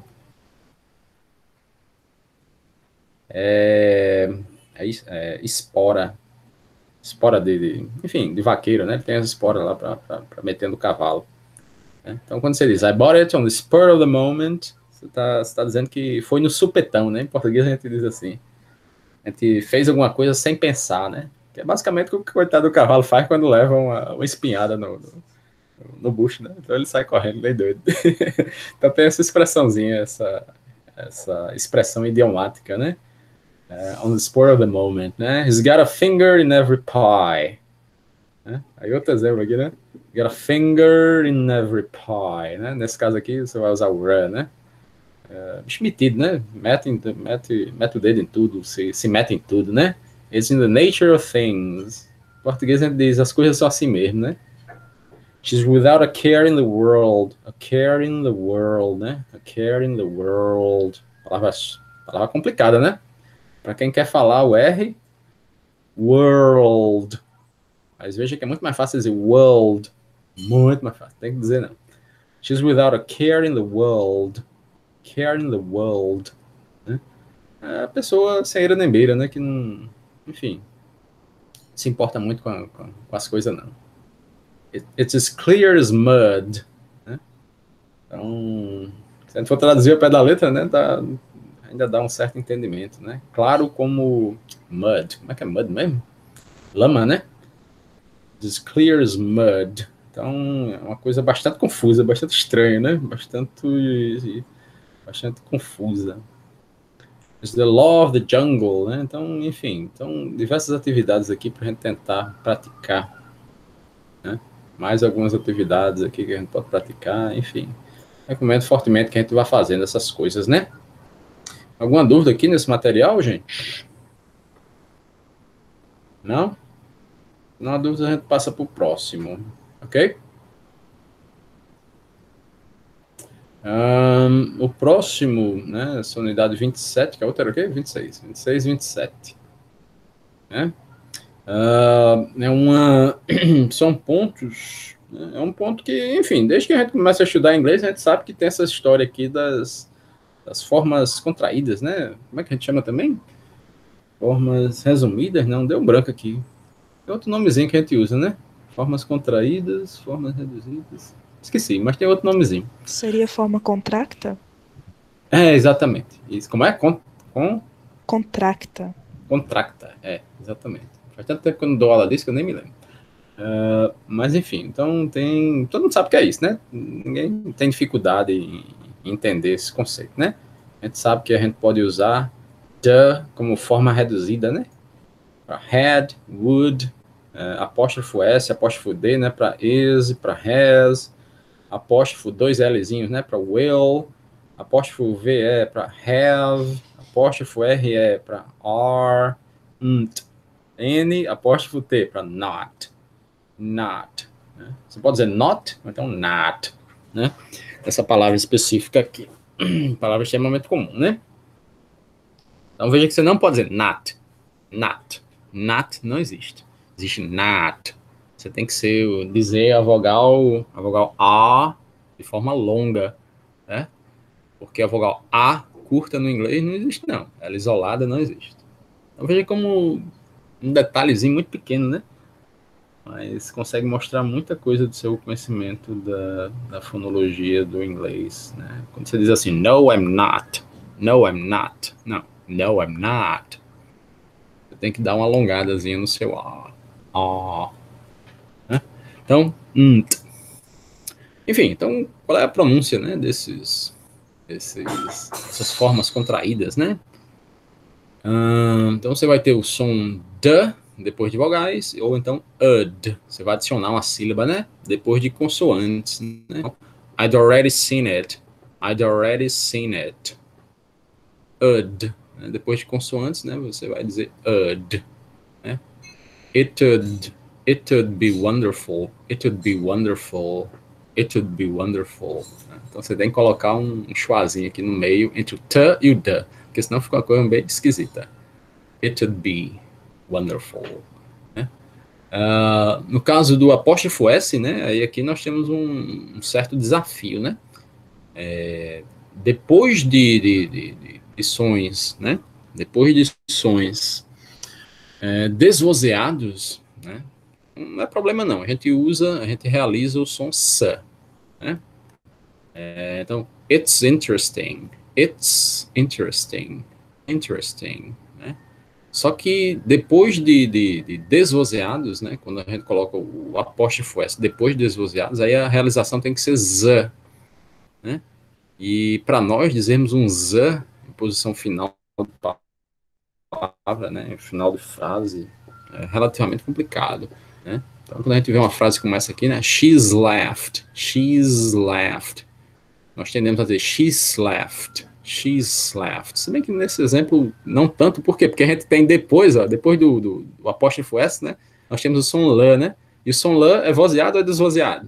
Speaker 1: É, é, é espora. Espora de, de, enfim, de vaqueiro, né? Tem as esporas lá para meter no cavalo. Né? Então, quando você diz I bought it on the spur of the moment, você está tá dizendo que foi no supetão, né? Em português a gente diz assim. A gente fez alguma coisa sem pensar, né? Que é basicamente o que o coitado do cavalo faz quando leva uma, uma espinhada no, no, no bucho, né? Então ele sai correndo, bem doido. Então tem essa expressãozinha, essa, essa expressão idiomática, né? Uh, on the spur of the moment, né? He's got a finger in every pie. Né? Aí outro exemplo aqui, né? He's got a finger in every pie, né? Nesse caso aqui, você vai usar o run, né? Uh, bicho metido, né? Mete, mete, mete o dedo em tudo, se, se mete em tudo, né? It's in the nature of things. Em português a gente diz, as coisas são assim mesmo, né? She's without a care in the world. A care in the world, né? A care in the world. Palavra, palavra complicada, né? Para quem quer falar o R, world. Mas veja que é muito mais fácil dizer world. Muito mais fácil, tem que dizer não. She's without a care in the world. Care in the world. Né? É a pessoa sem eira nem beira, né? Que não, enfim, se importa muito com, a, com, com as coisas, não. It, it's as clear as mud. Né? Então, se a gente for traduzir ao pé da letra, né? Tá, ainda dá um certo entendimento, né? Claro como mud. Como é que é mud mesmo? Lama, né? As clear as mud. Então, é uma coisa bastante confusa, bastante estranha, né? Bastante, bastante confusa. It's the law of the jungle, né? Então, enfim, então, diversas atividades aqui para a gente tentar praticar, né? Mais algumas atividades aqui que a gente pode praticar, enfim. Recomendo fortemente que a gente vá fazendo essas coisas, né? Alguma dúvida aqui nesse material, gente? Não? Não há dúvida, a gente passa para o próximo, ok? Um, o próximo, né, essa unidade vinte e sete, que é outra, ok? vinte e seis, vinte e seis, vinte e sete. Né? Uh, é uma, são pontos, né, é um ponto que, enfim, desde que a gente começa a estudar inglês, a gente sabe que tem essa história aqui das, das formas contraídas, né? Como é que a gente chama também? Formas resumidas, não, deu um branco aqui. É outro nomezinho que a gente usa, né? Formas contraídas, formas reduzidas. Esqueci, mas tem outro nomezinho.
Speaker 5: Seria forma contracta?
Speaker 1: É, exatamente. Isso. Como é? Com, com...
Speaker 5: Contracta.
Speaker 1: Contracta, é, exatamente. Faz tanto tempo que eu não dou aula disso que eu nem me lembro. Uh, mas enfim, então tem. Todo mundo sabe o que é isso, né? Ninguém tem dificuldade em entender esse conceito, né? A gente sabe que a gente pode usar the como forma reduzida, né? Para had, would, uh, apóstrofo S, apóstrofo D, né? Para is, para has, apóstrofo dois Lzinhos, né? Para will, apóstrofo V é para have, apóstrofo R é para are, nt, N, apóstrofo T para not. Not. Né? Você pode dizer not, ou então not. Né? Essa palavra específica aqui. Palavra extremamente comum, né? Então veja que você não pode dizer not. Not. Not não existe. Existe not. Você tem que ser, dizer a vogal, a vogal A de forma longa. Né? Porque a vogal A curta no inglês não existe, não. Ela isolada não existe. Então veja como um detalhezinho muito pequeno, né? Mas consegue mostrar muita coisa do seu conhecimento da, da fonologia do inglês, né? Quando você diz assim, no, I'm not. No, I'm not. Não, no, I'm not. Você tem que dar uma alongadazinha no seu A. A. Né? Então, nt. Enfim, então, qual é a pronúncia, né, desses, desses, dessas formas contraídas, né? Hum, então, você vai ter o som D depois de vogais, ou então ud. Você vai adicionar uma sílaba, né? Depois de consoantes, né? I'd already seen it. I'd already seen it. Ud. Né? Depois de consoantes, né? Você vai dizer ud. Né? It would, it would be wonderful. It would be wonderful. It would be wonderful. Né? Então você tem que colocar um, um schwazinho aqui no meio entre o t e o d, porque senão fica uma coisa bem esquisita. It would be wonderful. Né? Uh, no caso do apóstrofo S, né, aí aqui nós temos um, um certo desafio, né? É, depois de, de, de, de sons, né? Depois de sons é, desvozeados, né? Não é problema não, a gente usa, a gente realiza o som S, né? É, então, it's interesting, it's interesting, interesting. Só que depois de, de, de desvozeados, né, quando a gente coloca o apóstrofo S depois de desvozeados, aí a realização tem que ser Z. Né? E para nós dizermos um Z em posição final de palavra, né, final de frase, é relativamente complicado. Né? Então, quando a gente vê uma frase como essa aqui, né, she's laughed, she's laughed, nós tendemos a dizer she's laughed. She's laughed. Se bem que nesse exemplo, não tanto, por quê? Porque a gente tem depois, ó, depois do, do, do apóstrofo S, né? Nós temos o som L, né? E o som L é vozeado ou é desvozeado?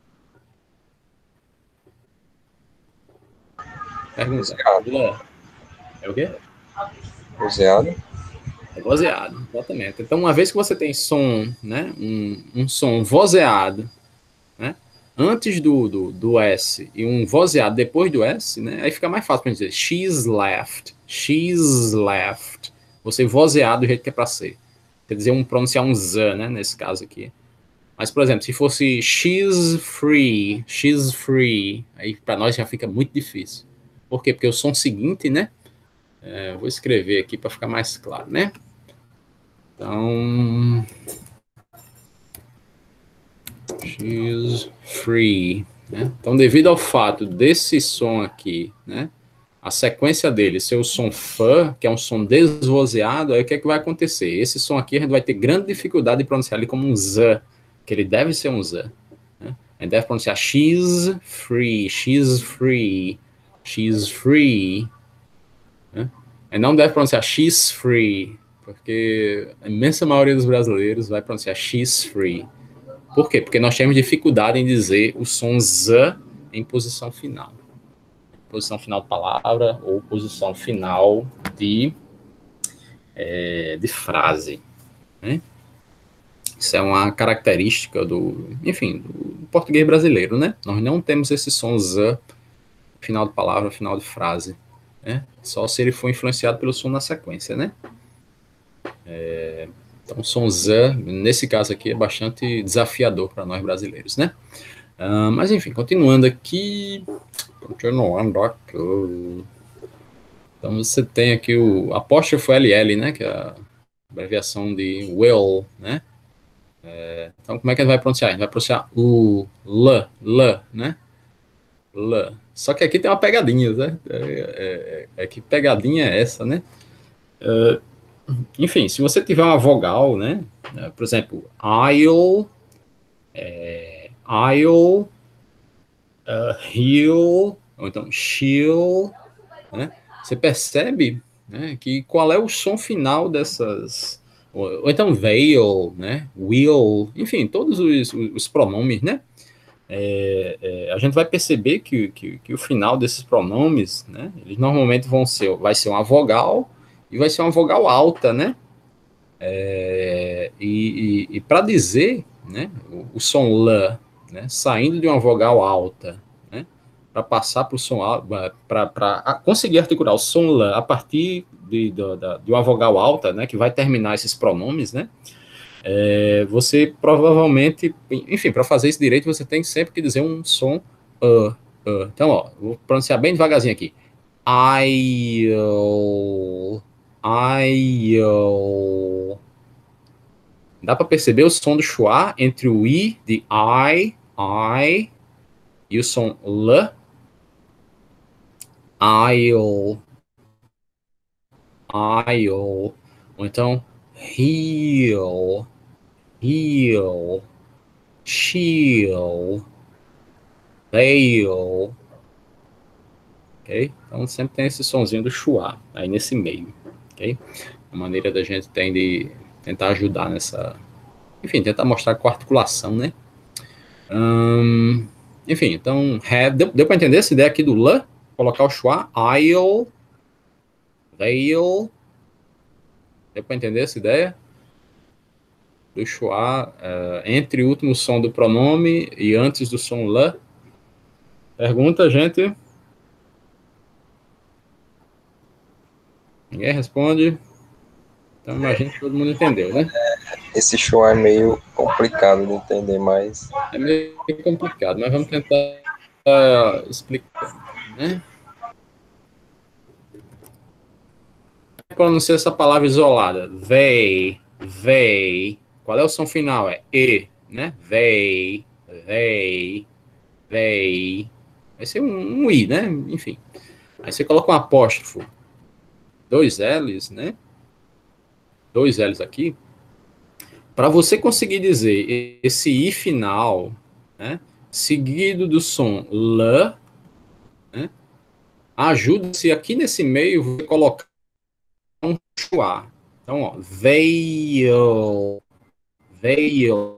Speaker 1: Pergunta. L é o quê?
Speaker 2: Vozeado.
Speaker 1: É vozeado, exatamente. Então, uma vez que você tem som, né? Um, um som vozeado, né? Antes do, do, do S e um vozeado depois do S, né? Aí fica mais fácil para dizer she's laughed, she's laughed. Você vozeado do jeito que é para ser. Quer dizer, um pronunciar um Z, né? Nesse caso aqui. Mas, por exemplo, se fosse she's free, she's free, aí para nós já fica muito difícil. Por quê? Porque o som seguinte, né? É, vou escrever aqui para ficar mais claro, né? Então... she's free. Né? Então, devido ao fato desse som aqui, né, a sequência dele ser o som F, que é um som desvozeado, aí o que é que vai acontecer? Esse som aqui a gente vai ter grande dificuldade de pronunciar ele como um Z, que ele deve ser um Z. Né? A gente deve pronunciar she's free, she's free, she's free. Né? E não deve pronunciar she's free, porque a imensa maioria dos brasileiros vai pronunciar she's free. Por quê? Porque nós temos dificuldade em dizer o som Z em posição final. Posição final de palavra ou posição final de, é, de frase. Né? Isso é uma característica do, enfim, do português brasileiro, né? Nós não temos esse som Z final de palavra, final de frase. Né? Só se ele for influenciado pelo som na sequência, né? É... Então, o som Z, nesse caso aqui, é bastante desafiador para nós brasileiros, né? Uh, mas, enfim, continuando aqui. Continuando aqui. Então, você tem aqui o apóstrofo L L, né? Que é a abreviação de will, né? É, então, como é que ele vai pronunciar? Ele vai pronunciar o L, L, né? L. Só que aqui tem uma pegadinha, né? É, é, é que pegadinha é essa, né? Uh, enfim, se você tiver uma vogal, né? Por exemplo, I'll, é, I'll, uh, he'll, ou então she'll, né? Você percebe, né, que qual é o som final dessas, ou, ou então they'll, né? Will, enfim, todos os, os pronomes, né? É, é, a gente vai perceber que, que, que o final desses pronomes, né? Eles normalmente vão ser, vai ser uma vogal e vai ser uma vogal alta, né? É, e e, e para dizer, né, o, o som L, né, saindo de uma vogal alta, né, para passar para o som alto, para conseguir articular o som L a partir de, de, de uma vogal alta, né, que vai terminar esses pronomes, né, é, você provavelmente, enfim, para fazer isso direito, você tem sempre que dizer um som uh, uh. Então, ó, vou pronunciar bem devagarzinho aqui. I'll, I'll. Dá para perceber o som do schwa entre o I de I, I, e o som L. I'll, I'll. Ou então, he'll, he'll, she'll, they'll. Ok? Então sempre tem esse sonzinho do schwa aí nesse meio. Ok? A maneira da gente tem de tentar ajudar nessa. Enfim, tentar mostrar com a articulação, né? Hum, enfim, então, have, deu, deu para entender essa ideia aqui do L? Colocar o schwa, I'll, they'll. Deu para entender essa ideia? Do schwa uh, entre o último som do pronome e antes do som L? Pergunta, gente? Ninguém responde? Então, imagino que todo mundo entendeu, né?
Speaker 2: Esse show é meio complicado de entender, mas...
Speaker 1: É meio complicado, mas vamos tentar uh, explicar, né? Pronunciar essa palavra isolada. They, they. Qual é o som final? É E, né? They, they, they. Vai ser um, um I, né? Enfim. Aí você coloca um apóstrofo. Dois L's, né? Dois L's aqui. Para você conseguir dizer esse I final, né? Seguido do som L, né? Ajuda-se aqui nesse meio você colocar um schwa. Então, ó, they'll, they'll,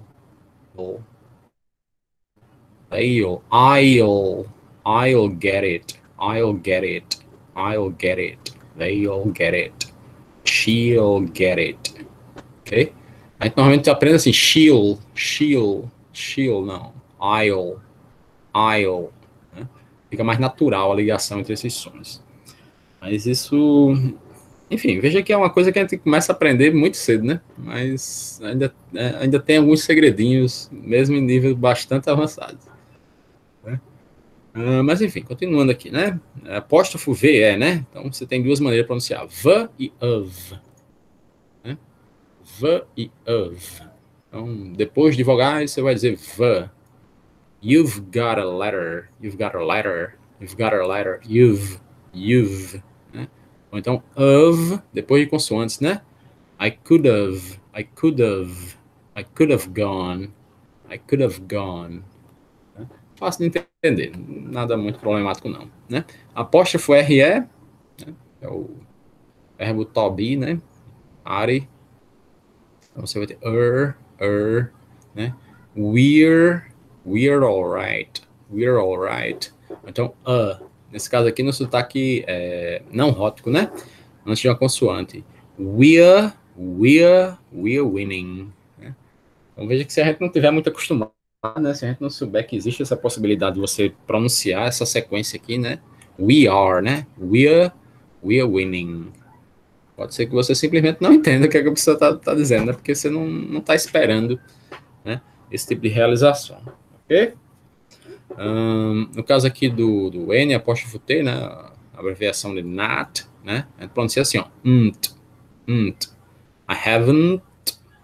Speaker 1: they'll, I'll, I'll get it, I'll get it, I'll get it, they'll get it, she'll get it, ok? A gente normalmente aprende assim, she'll, she'll, she'll, não, I'll, I'll, né? Fica mais natural a ligação entre esses sons. Mas isso... Enfim, veja que é uma coisa que a gente começa a aprender muito cedo, né? Mas ainda, ainda tem alguns segredinhos, mesmo em nível bastante avançado. Né? Uh, mas enfim, continuando aqui, né? Apóstrofo V é, né? Então você tem duas maneiras de pronunciar: V e of. Né? V e of. Então, depois de vogais, você vai dizer V. You've got a letter. You've got a letter. You've got a letter. You've. You've. Né? Ou então, of, depois de consoantes, né? I could have, I could have, I could have gone, I could have gone. Né? Fácil de entender, nada muito problemático não, né? Apóstrofo R E, né? É o verbo to be, né? Are. Então você vai ter er, er, né? We're, we're alright, we're alright. Então, uh. Nesse caso aqui, no sotaque é, não rótico, né? Antes de uma consoante. We're, we're, we're winning. Né? Então veja que se a gente não tiver muito acostumado, né? Se a gente não souber que existe essa possibilidade de você pronunciar essa sequência aqui, né? We are, né? We're, we're winning. Pode ser que você simplesmente não entenda o que, é que a pessoa está tá dizendo, né? Porque você não, não tá esperando, né? Esse tipo de realização. Ok? Um, no caso aqui do, do N, apóstrofo T, né, a abreviação de not, né, a gente pronuncia assim, ó, nt, nt. I haven't,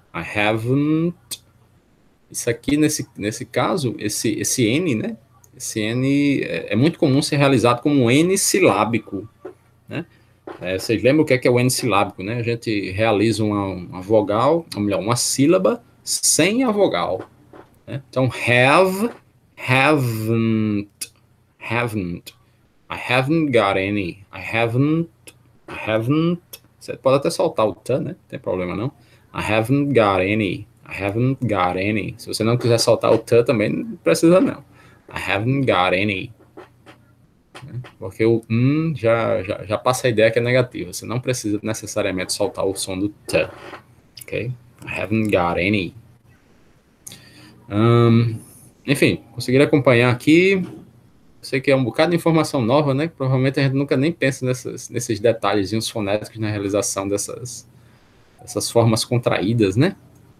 Speaker 1: I haven't. Isso aqui, nesse, nesse caso, esse, esse N, né? Esse N é, é muito comum ser realizado como um N silábico, né? É, vocês lembram o que é, que é o N silábico, né? A gente realiza uma, uma vogal, ou melhor, uma sílaba sem a vogal, né? Então, have, haven't, haven't. I haven't got any. I haven't, I haven't. Você pode até soltar o t, né? Não tem problema não. I haven't got any. I haven't got any. Se você não quiser soltar o t também, não precisa não. I haven't got any. Porque o hum já, já, já passa a ideia que é negativa. Você não precisa necessariamente soltar o som do t. Ok? I haven't got any. Um, enfim, conseguiram acompanhar aqui. Sei que é um bocado de informação nova, né? Provavelmente a gente nunca nem pensa nessas, nesses detalhezinhos fonéticos na realização dessas, dessas formas contraídas, né?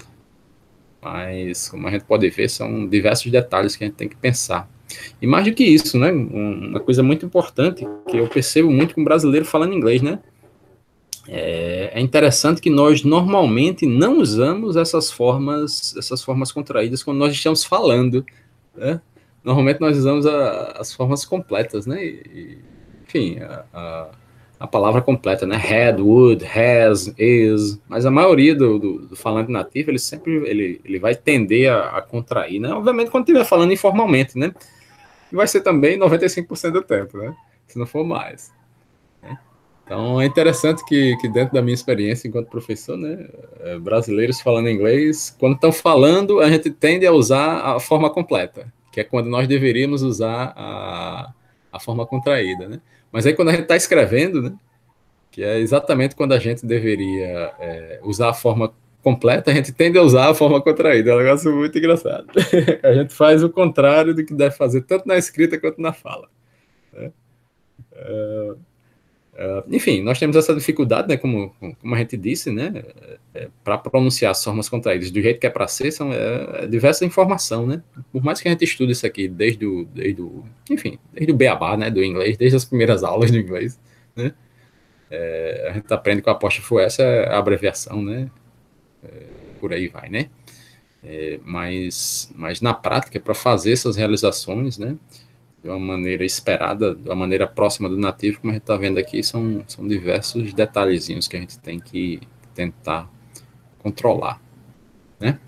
Speaker 1: Mas, como a gente pode ver, são diversos detalhes que a gente tem que pensar. E mais do que isso, né? Uma coisa muito importante que eu percebo muito com o brasileiro falando inglês, né? É, é interessante que nós normalmente não usamos essas formas, essas formas contraídas quando nós estamos falando, né? Normalmente nós usamos a, as formas completas, né? E, enfim, a, a, a palavra completa, né? Had, would, has, is. Mas a maioria do, do, do falante nativo, ele sempre ele, ele vai tender a, a contrair, né? Obviamente quando estiver falando informalmente, né? E vai ser também noventa e cinco por cento do tempo, né? Se não for mais. Né? Então é interessante que, que dentro da minha experiência enquanto professor, né? Brasileiros falando inglês, quando estão falando, a gente tende a usar a forma completa, que é quando nós deveríamos usar a, a forma contraída, né? Mas aí quando a gente está escrevendo, né, que é exatamente quando a gente deveria é, usar a forma completa, a gente tende a usar a forma contraída. É um negócio muito engraçado. A gente faz o contrário do que deve fazer, tanto na escrita quanto na fala. Né? Uh, uh, enfim, nós temos essa dificuldade, né, como, como a gente disse, né, é, para pronunciar as formas contraídas do jeito que é para ser, são é, é diversa informação, né? Por mais que a gente estude isso aqui desde o, desde o enfim, desde o beabá, né, do inglês, desde as primeiras aulas do inglês, né? É, a gente aprende com a apóstrofo S, a abreviação, né? É, por aí vai, né? É, mas, mas na prática, para fazer essas realizações, né, de uma maneira esperada, de uma maneira próxima do nativo, como a gente está vendo aqui, são, são diversos detalhezinhos que a gente tem que tentar controlar, né?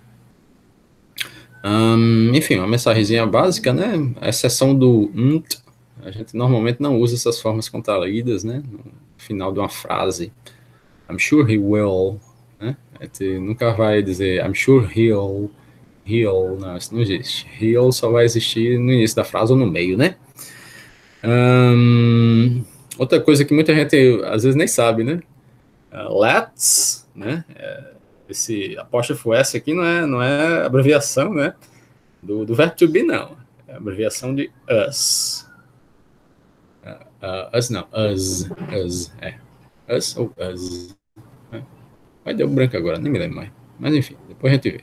Speaker 1: Um, enfim, uma mensagenzinha básica, né? A exceção do nt, a gente normalmente não usa essas formas contraídas, né? No final de uma frase. I'm sure he will, né? A gente nunca vai dizer I'm sure he'll, he'll, não, isso não existe. He'll só vai existir no início da frase ou no meio, né? Um, outra coisa que muita gente às vezes nem sabe, né? Uh, let's, né? É, esse apóstrofo S aqui não é, não é abreviação, né? Do, do verbo to be, não. É abreviação de us. Uh, uh, us não, us, us, é. Us ou us. É. Vai, deu branco agora, nem me lembro mais. Mas enfim, depois a gente vê.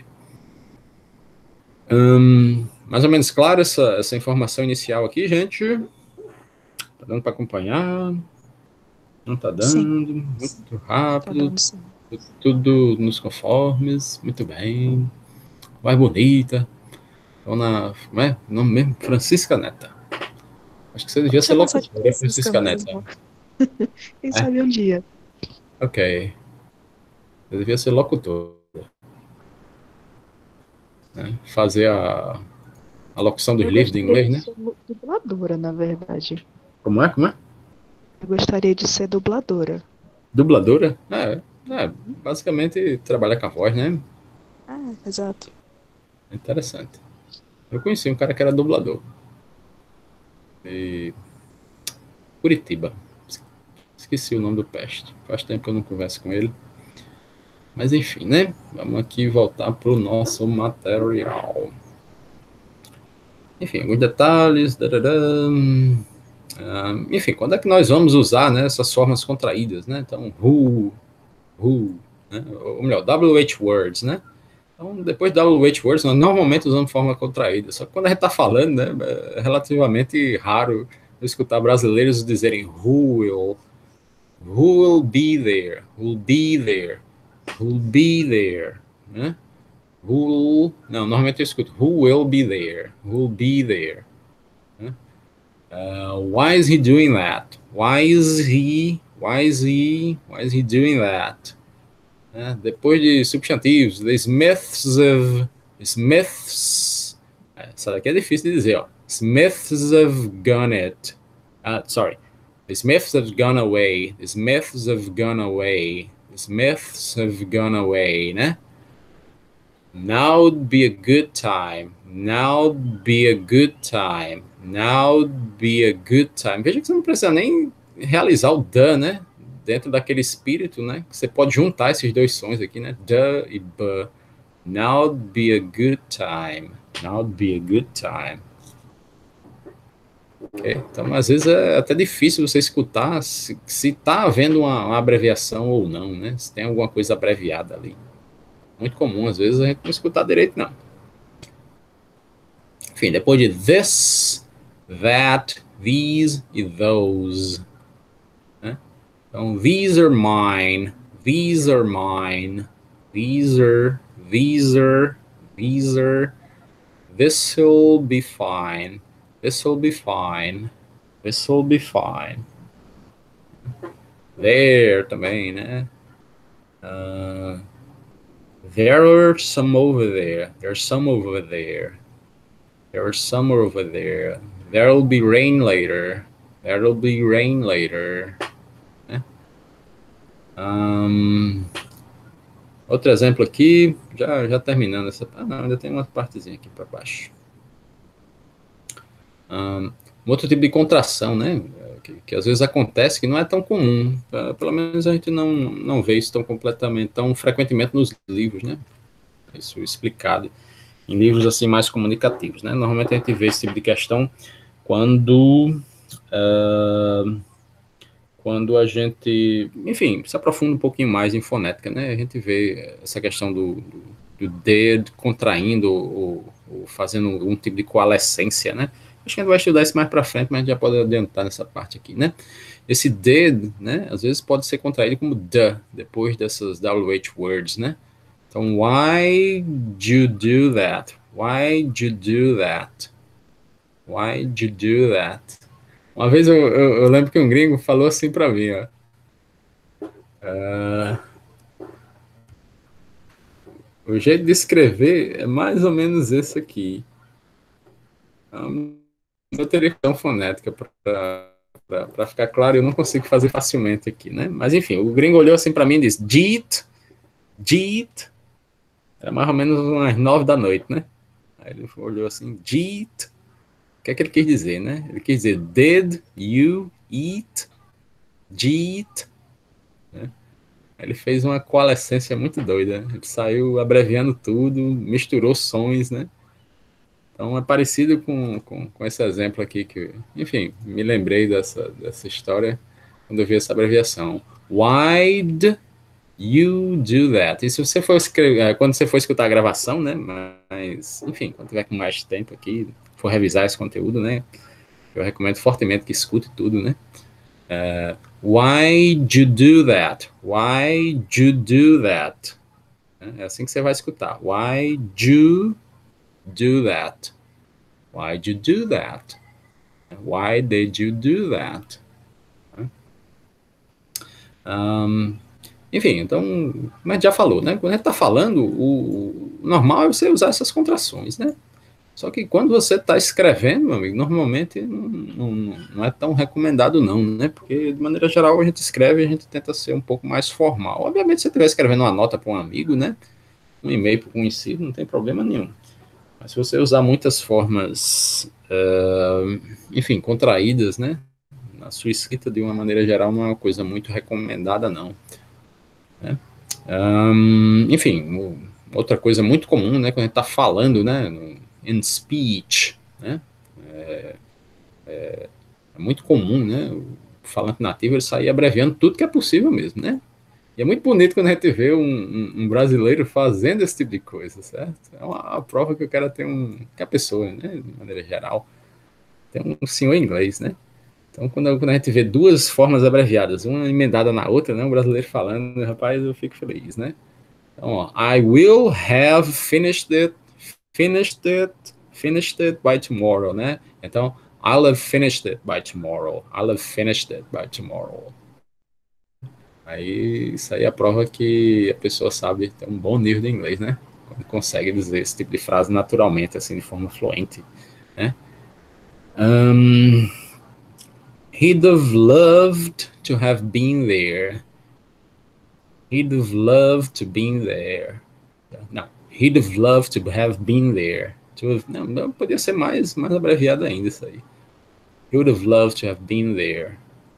Speaker 1: Um, mais ou menos claro essa, essa informação inicial aqui, gente? Tá dando para acompanhar? Não tá dando? Sim. Muito rápido. Tá dando, sim. Tudo nos conformes, muito bem. Mais bonita. Então, na, como é? O nome mesmo? Francisca Neta. Acho que você devia ser locutora, Francisca Neta.
Speaker 5: Quem sabe um dia.
Speaker 1: Ok. Você devia ser locutora. Né? Fazer a, a locução dos livros de inglês, né?
Speaker 5: Eu gostaria de ser dubladora, na verdade.
Speaker 1: Como é? Como é?
Speaker 5: Eu gostaria de ser dubladora.
Speaker 1: Dubladora? É, é basicamente trabalhar com a voz, né?
Speaker 5: Ah, exato.
Speaker 1: Interessante. Eu conheci um cara que era dublador. E... Curitiba. Esqueci o nome do peste. Faz tempo que eu não converso com ele. Mas enfim, né? Vamos aqui voltar para o nosso material. Enfim, alguns detalhes. Uh, enfim, quando é que nós vamos usar, né, essas formas contraídas, né? Então, who, who, né? Ou melhor, W H words, né? Então, depois de W H words, nós normalmente usamos forma contraída. Só que quando a gente está falando, né, é relativamente raro eu escutar brasileiros dizerem who will, who will be there, who will be there, who will be there, né? Who, não, normalmente eu escuto who will be there, who will be there. Né? Uh, why is he doing that? Why is he, why is he, why is he doing that? Né? Depois de substantivos, the Smiths of, Smiths, essa daqui é difícil de dizer, ó. Smiths have gone it. Uh, sorry. The Smiths have gone away. The Smiths have gone away. The Smiths have gone away, né? Now would be a good time. Now would be a good time. Now would be a good time. Veja que você não precisa nem realizar o the, né? Dentro daquele espírito, né? Você pode juntar esses dois sons aqui, né? The e b. Now would be a good time. Now would be a good time. Okay? Então, às vezes é até difícil você escutar se está havendo uma, uma abreviação ou não, né? Se tem alguma coisa abreviada ali. Muito comum, às vezes a gente não escutar direito, não. Enfim, depois de this, that, these e those. Né? Então, these are mine, these are mine, these are, these are, these are, this will be fine. This will be fine. This will be fine. There também, né? Uh, there are some over there. There's some over there. There are some over there. There will be rain later. There will be rain later. Né? Um, outro exemplo aqui, já, já terminando essa. Ah, não, ainda tem uma partezinha aqui para baixo. Um, um outro tipo de contração, né, que, que às vezes acontece, que não é tão comum, uh, pelo menos a gente não, não vê isso tão completamente, tão frequentemente nos livros, né, isso explicado em livros assim mais comunicativos, né, normalmente a gente vê esse tipo de questão quando, uh, quando a gente, enfim, se aprofunda um pouquinho mais em fonética, né, a gente vê essa questão do, do, do D contraindo ou, ou fazendo um tipo de coalescência, né. Acho que a gente vai estudar isso mais para frente, mas a gente já pode adiantar nessa parte aqui, né? Esse did, né, às vezes pode ser contraído como the, depois dessas W H words, né? Então, why did you do that? Why did you do that? Why did you do that? Uma vez eu, eu, eu lembro que um gringo falou assim para mim, ó. Uh, o jeito de escrever é mais ou menos esse aqui. Um, eu teria que dar uma fonética para ficar claro, eu não consigo fazer facilmente aqui, né? Mas enfim, o gringo olhou assim para mim e disse, Jeet, Jeet, era mais ou menos umas nove da noite, né? Aí ele olhou assim, Jeet, o que é que ele quis dizer, né? Ele quis dizer, did you eat, Jeet, né? Aí ele fez uma coalescência muito doida, ele saiu abreviando tudo, misturou sons, né? Então, é parecido com, com, com esse exemplo aqui, que, enfim, me lembrei dessa, dessa história quando eu vi essa abreviação. Why did you do that? E se você for escrever, quando você for escutar a gravação, né, mas, enfim, quando tiver com mais tempo aqui, for revisar esse conteúdo, né, eu recomendo fortemente que escute tudo, né. Uh, why did you do that? Why did you do that? É assim que você vai escutar. Why did you do that? Why did you do that? Why did you do that? Um, enfim, então, mas já falou, né? Quando a gente está falando, o, o normal é você usar essas contrações, né? Só que quando você está escrevendo, meu amigo, normalmente não, não, não é tão recomendado não, né? Porque, de maneira geral, a gente escreve e a gente tenta ser um pouco mais formal. Obviamente, se você estiver escrevendo uma nota para um amigo, né? Um e-mail para um conhecido, não tem problema nenhum. Mas se você usar muitas formas, uh, enfim, contraídas, né, na sua escrita, de uma maneira geral, não é uma coisa muito recomendada, não. Né? Um, enfim, outra coisa muito comum, né, quando a gente está falando, né, no, in speech, né, é, é, é muito comum, né, o falante nativo ele sair abreviando tudo que é possível mesmo, né. E é muito bonito quando a gente vê um, um, um brasileiro fazendo esse tipo de coisa, certo? É uma, uma prova que o cara tem um... que a pessoa, né, de maneira geral, tem um senhor inglês, né? Então, quando, quando a gente vê duas formas abreviadas, uma emendada na outra, né, um brasileiro falando, rapaz, eu fico feliz, né? Então, ó, I will have finished it, finished it, finished it by tomorrow, né? Então, I'll have finished it by tomorrow. I'll have finished it by tomorrow. Aí, isso aí é a prova que a pessoa sabe ter um bom nível de inglês, né? Quando consegue dizer esse tipo de frase naturalmente, assim, de forma fluente, né? Um, he'd have loved to have been there. He'd have loved to been there. Não, he'd have loved to have been there. To have, não, não, podia ser mais, mais abreviado ainda isso aí. He would have loved to have been there.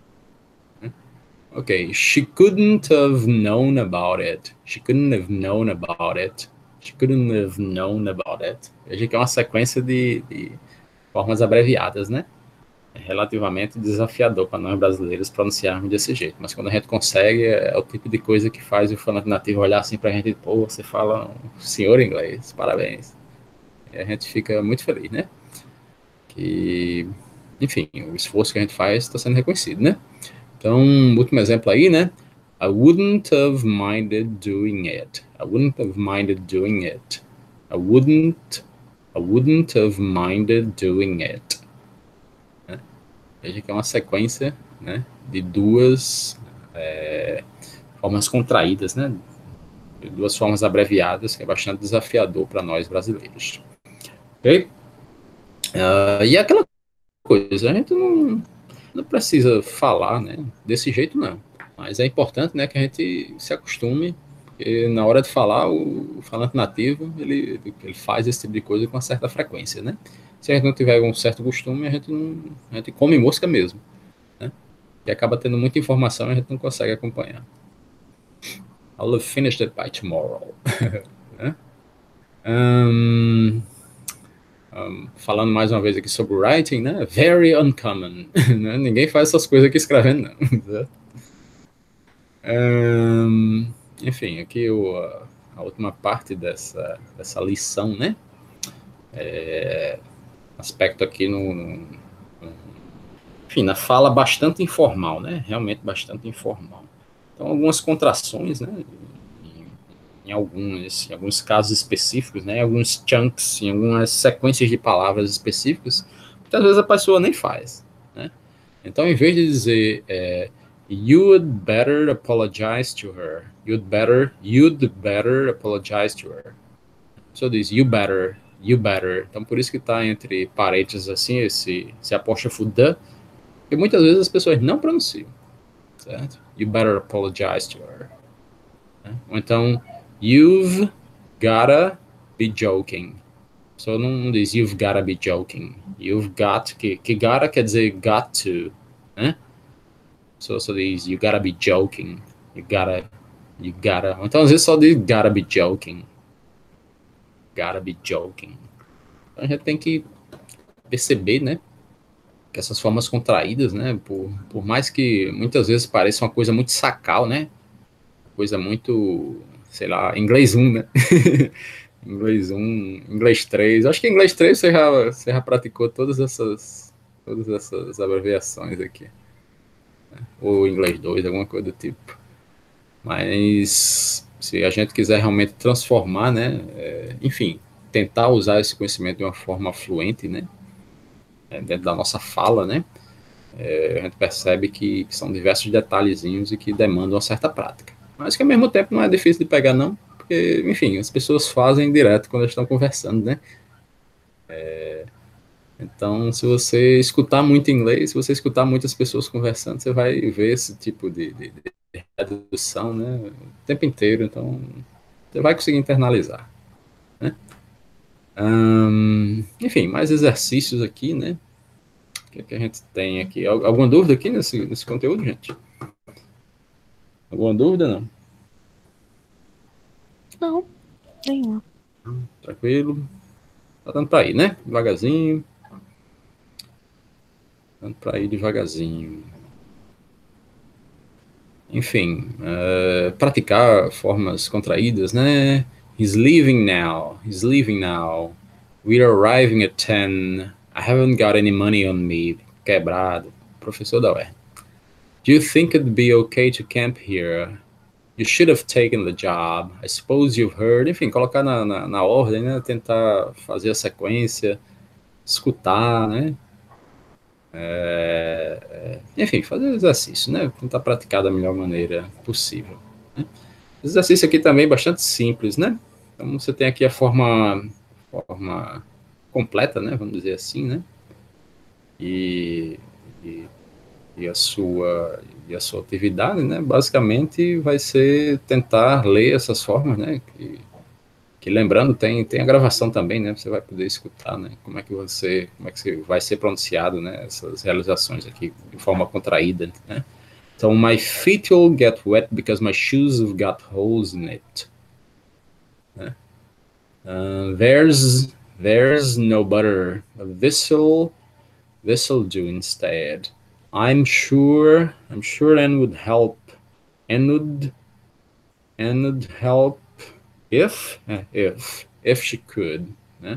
Speaker 1: Okay, she couldn't have known about it. She couldn't have known about it. She couldn't have known about it. Veja que é uma sequência de, de formas abreviadas, né? É relativamente desafiador para nós brasileiros pronunciarmos desse jeito. Mas quando a gente consegue, é o tipo de coisa que faz o falante nativo olhar assim pra gente, pô, você fala um senhor inglês, parabéns. E a gente fica muito feliz, né? Que, enfim, o esforço que a gente faz está sendo reconhecido, né? Então, último exemplo aí, né? I wouldn't have minded doing it. I wouldn't have minded doing it. I wouldn't, I wouldn't have minded doing it. Né? Veja que é uma sequência, né, de duas é, formas contraídas, né? De duas formas abreviadas, que é bastante desafiador para nós brasileiros. Ok? Uh, e aquela coisa, a gente não... não precisa falar, né, desse jeito não, mas é importante, né, que a gente se acostume, porque na hora de falar, o, o falante nativo, ele, ele faz esse tipo de coisa com uma certa frequência, né, se a gente não tiver um certo costume, a gente, não, a gente come mosca mesmo, né, e acaba tendo muita informação e a gente não consegue acompanhar. I'll have finished it by tomorrow. né? um, Um, falando mais uma vez aqui sobre writing, né? Very uncommon. né? Ninguém faz essas coisas aqui escrevendo, não. um, enfim, aqui o, a, a última parte dessa, dessa lição, né? É, aspecto aqui no, no, no... Enfim, na fala bastante informal, né? Realmente bastante informal. Então, algumas contrações, né? Em alguns, em alguns casos específicos, né, em alguns chunks, em algumas sequências de palavras específicas, muitas vezes a pessoa nem faz, né? Então, em vez de dizer é, you'd better apologize to her, you'd better, you'd better apologize to her. So diz you better, you better. Então, por isso que está entre parênteses assim, esse, esse apóstrofo the, porque muitas vezes as pessoas não pronunciam, certo? You better apologize to her. Né? Ou então, you've gotta be joking. Só não diz you've gotta be joking. You've got, que, que gotta quer dizer got to, né? Só só diz you gotta be joking. You gotta, you gotta. Então às vezes só diz gotta be joking. Gotta be joking. Então a gente tem que perceber, né? Que essas formas contraídas, né? Por, por mais que muitas vezes pareça uma coisa muito sacal, né? Coisa muito... sei lá, inglês um, né? inglês um, inglês três. Acho que inglês três você já, você já praticou todas essas, todas essas abreviações aqui. Ou inglês dois, alguma coisa do tipo. Mas se a gente quiser realmente transformar, né? É, enfim, tentar usar esse conhecimento de uma forma fluente, né? É, dentro da nossa fala, né? É, a gente percebe que, que são diversos detalhezinhos e que demandam uma certa prática. Mas que ao mesmo tempo não é difícil de pegar não, porque, enfim, as pessoas fazem direto quando elas estão conversando, né? É, então, se você escutar muito inglês, se você escutar muitas pessoas conversando, você vai ver esse tipo de, de, de redução, né? O tempo inteiro, então você vai conseguir internalizar, né? Hum, enfim, mais exercícios aqui, né? O que, é que a gente tem aqui? Alguma dúvida aqui nesse, nesse conteúdo, gente? Alguma dúvida, não?
Speaker 5: Não, nenhuma.
Speaker 1: Tranquilo. Tá dando pra ir, né? Devagarzinho. Dando pra ir devagarzinho. Enfim, uh, praticar formas contraídas, né? He's leaving now. He's leaving now. We're arriving at ten. I haven't got any money on me. Quebrado. Professor da U E R. Do you think it'd be okay to camp here? You should have taken the job. I suppose you've heard. Enfim, colocar na, na, na ordem, né? Tentar fazer a sequência, escutar, né? É, é, enfim, fazer exercício, né? Tentar praticar da melhor maneira possível. Né? Esse exercício aqui também é bastante simples, né? Então você tem aqui a forma, forma completa, né? Vamos dizer assim, né? E, e, e a sua e a sua atividade, né? Basicamente vai ser tentar ler essas formas, né? Que, que lembrando tem tem a gravação também, né? Você vai poder escutar, né? Como é que você como é que vai ser pronunciado, né? Essas realizações aqui de forma contraída, né? Então, my feet will get wet because my shoes have got holes in it. Né? Uh, there's there's no butter. This'll this'll do instead. I'm sure I'm sure Anne would help. Anne would Anne would help if if if she could. Né?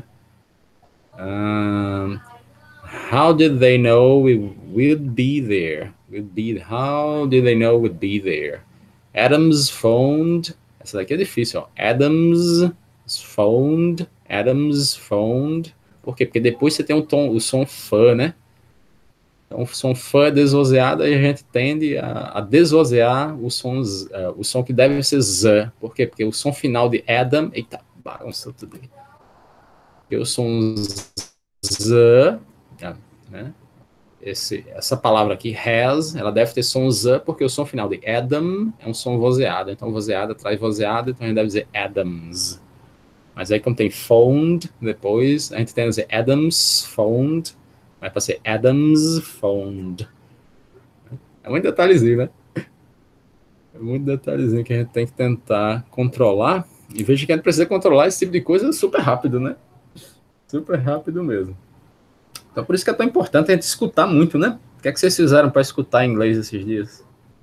Speaker 1: Um, how did they know we would be there? Would be how did they know we'd be there? Adams phoned. Essa daqui é difícil, ó. Adams phoned. Adams phoned. Por quê? Porque depois você tem o tom, o som fã, né? Então, o som fã desvozeado, e a gente tende a, a desvozear o som, uh, o som que deve ser z. Por quê? Porque o som final de Adam. Eita, bagunçou tudo aí. Porque o som z, né? Esse, essa palavra aqui, has, ela deve ter som z, porque o som final de Adam é um som vozeado. Então, vozeada traz vozeada, então a gente deve dizer Adams. Mas aí, como tem phoned, depois, a gente tem que dizer Adams phoned, mas para ser Adams phoned. É muito detalhezinho, né? É muito detalhezinho que a gente tem que tentar controlar. E veja que a gente precisa controlar esse tipo de coisa super rápido, né? Super rápido mesmo. Então, por isso que é tão importante a gente escutar muito, né? O que é que vocês fizeram para escutar inglês esses dias?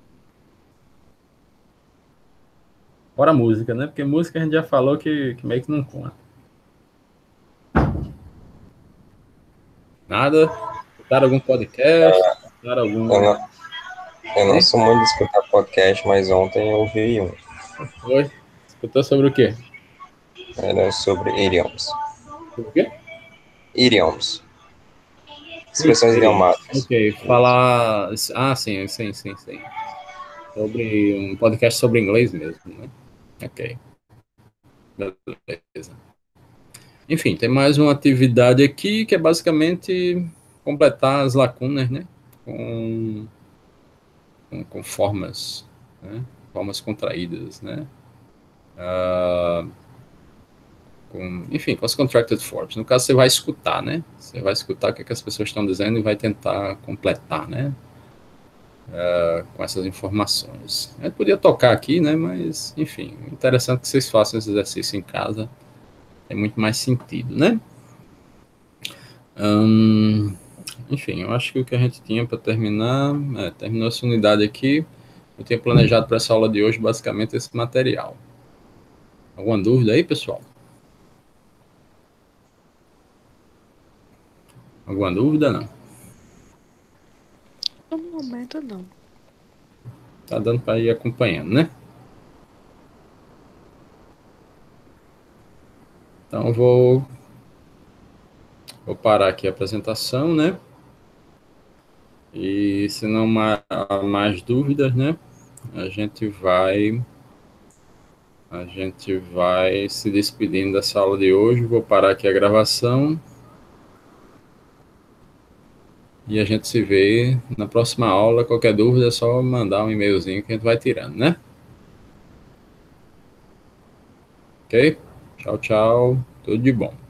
Speaker 1: Fora a música, né? Porque música a gente já falou que, que meio que não conta. Nada? Escutaram algum podcast? Escutaram algum...
Speaker 2: Eu não, eu não sou muito de escutar podcast, mas ontem eu ouvi um.
Speaker 1: Foi? Escutou sobre o quê?
Speaker 2: Era sobre idioms.
Speaker 1: Sobre o quê?
Speaker 2: Idioms. Expressões
Speaker 1: Ok.
Speaker 2: idiomáticas.
Speaker 1: Ok, falar... Ah, sim, sim, sim, sim. Sobre um podcast sobre inglês mesmo, né? Ok. Beleza. Enfim, tem mais uma atividade aqui que é basicamente completar as lacunas, né? Com, com, com formas, né? Formas contraídas, né? Uh, com, enfim, com as contracted forms. No caso, você vai escutar, né? Você vai escutar o que, é que as pessoas estão dizendo e vai tentar completar, né? Uh, com essas informações. Eu podia tocar aqui, né? Mas, enfim, interessante que vocês façam esse exercício em casa. Tem muito mais sentido, né? Hum, enfim, eu acho que o que a gente tinha para terminar, é, terminou essa unidade aqui. Eu tinha planejado para essa aula de hoje basicamente esse material. Alguma dúvida aí, pessoal? Alguma dúvida, não?
Speaker 5: No momento, não.
Speaker 1: Tá dando para ir acompanhando, né? Então, eu vou, vou parar aqui a apresentação, né? E se não há mais dúvidas, né? A gente vai... A gente vai se despedindo dessa aula de hoje. Vou parar aqui a gravação. E a gente se vê na próxima aula. Qualquer dúvida é só mandar um e-mailzinho que a gente vai tirando, né? Ok? Tchau, tchau. Tudo de bom.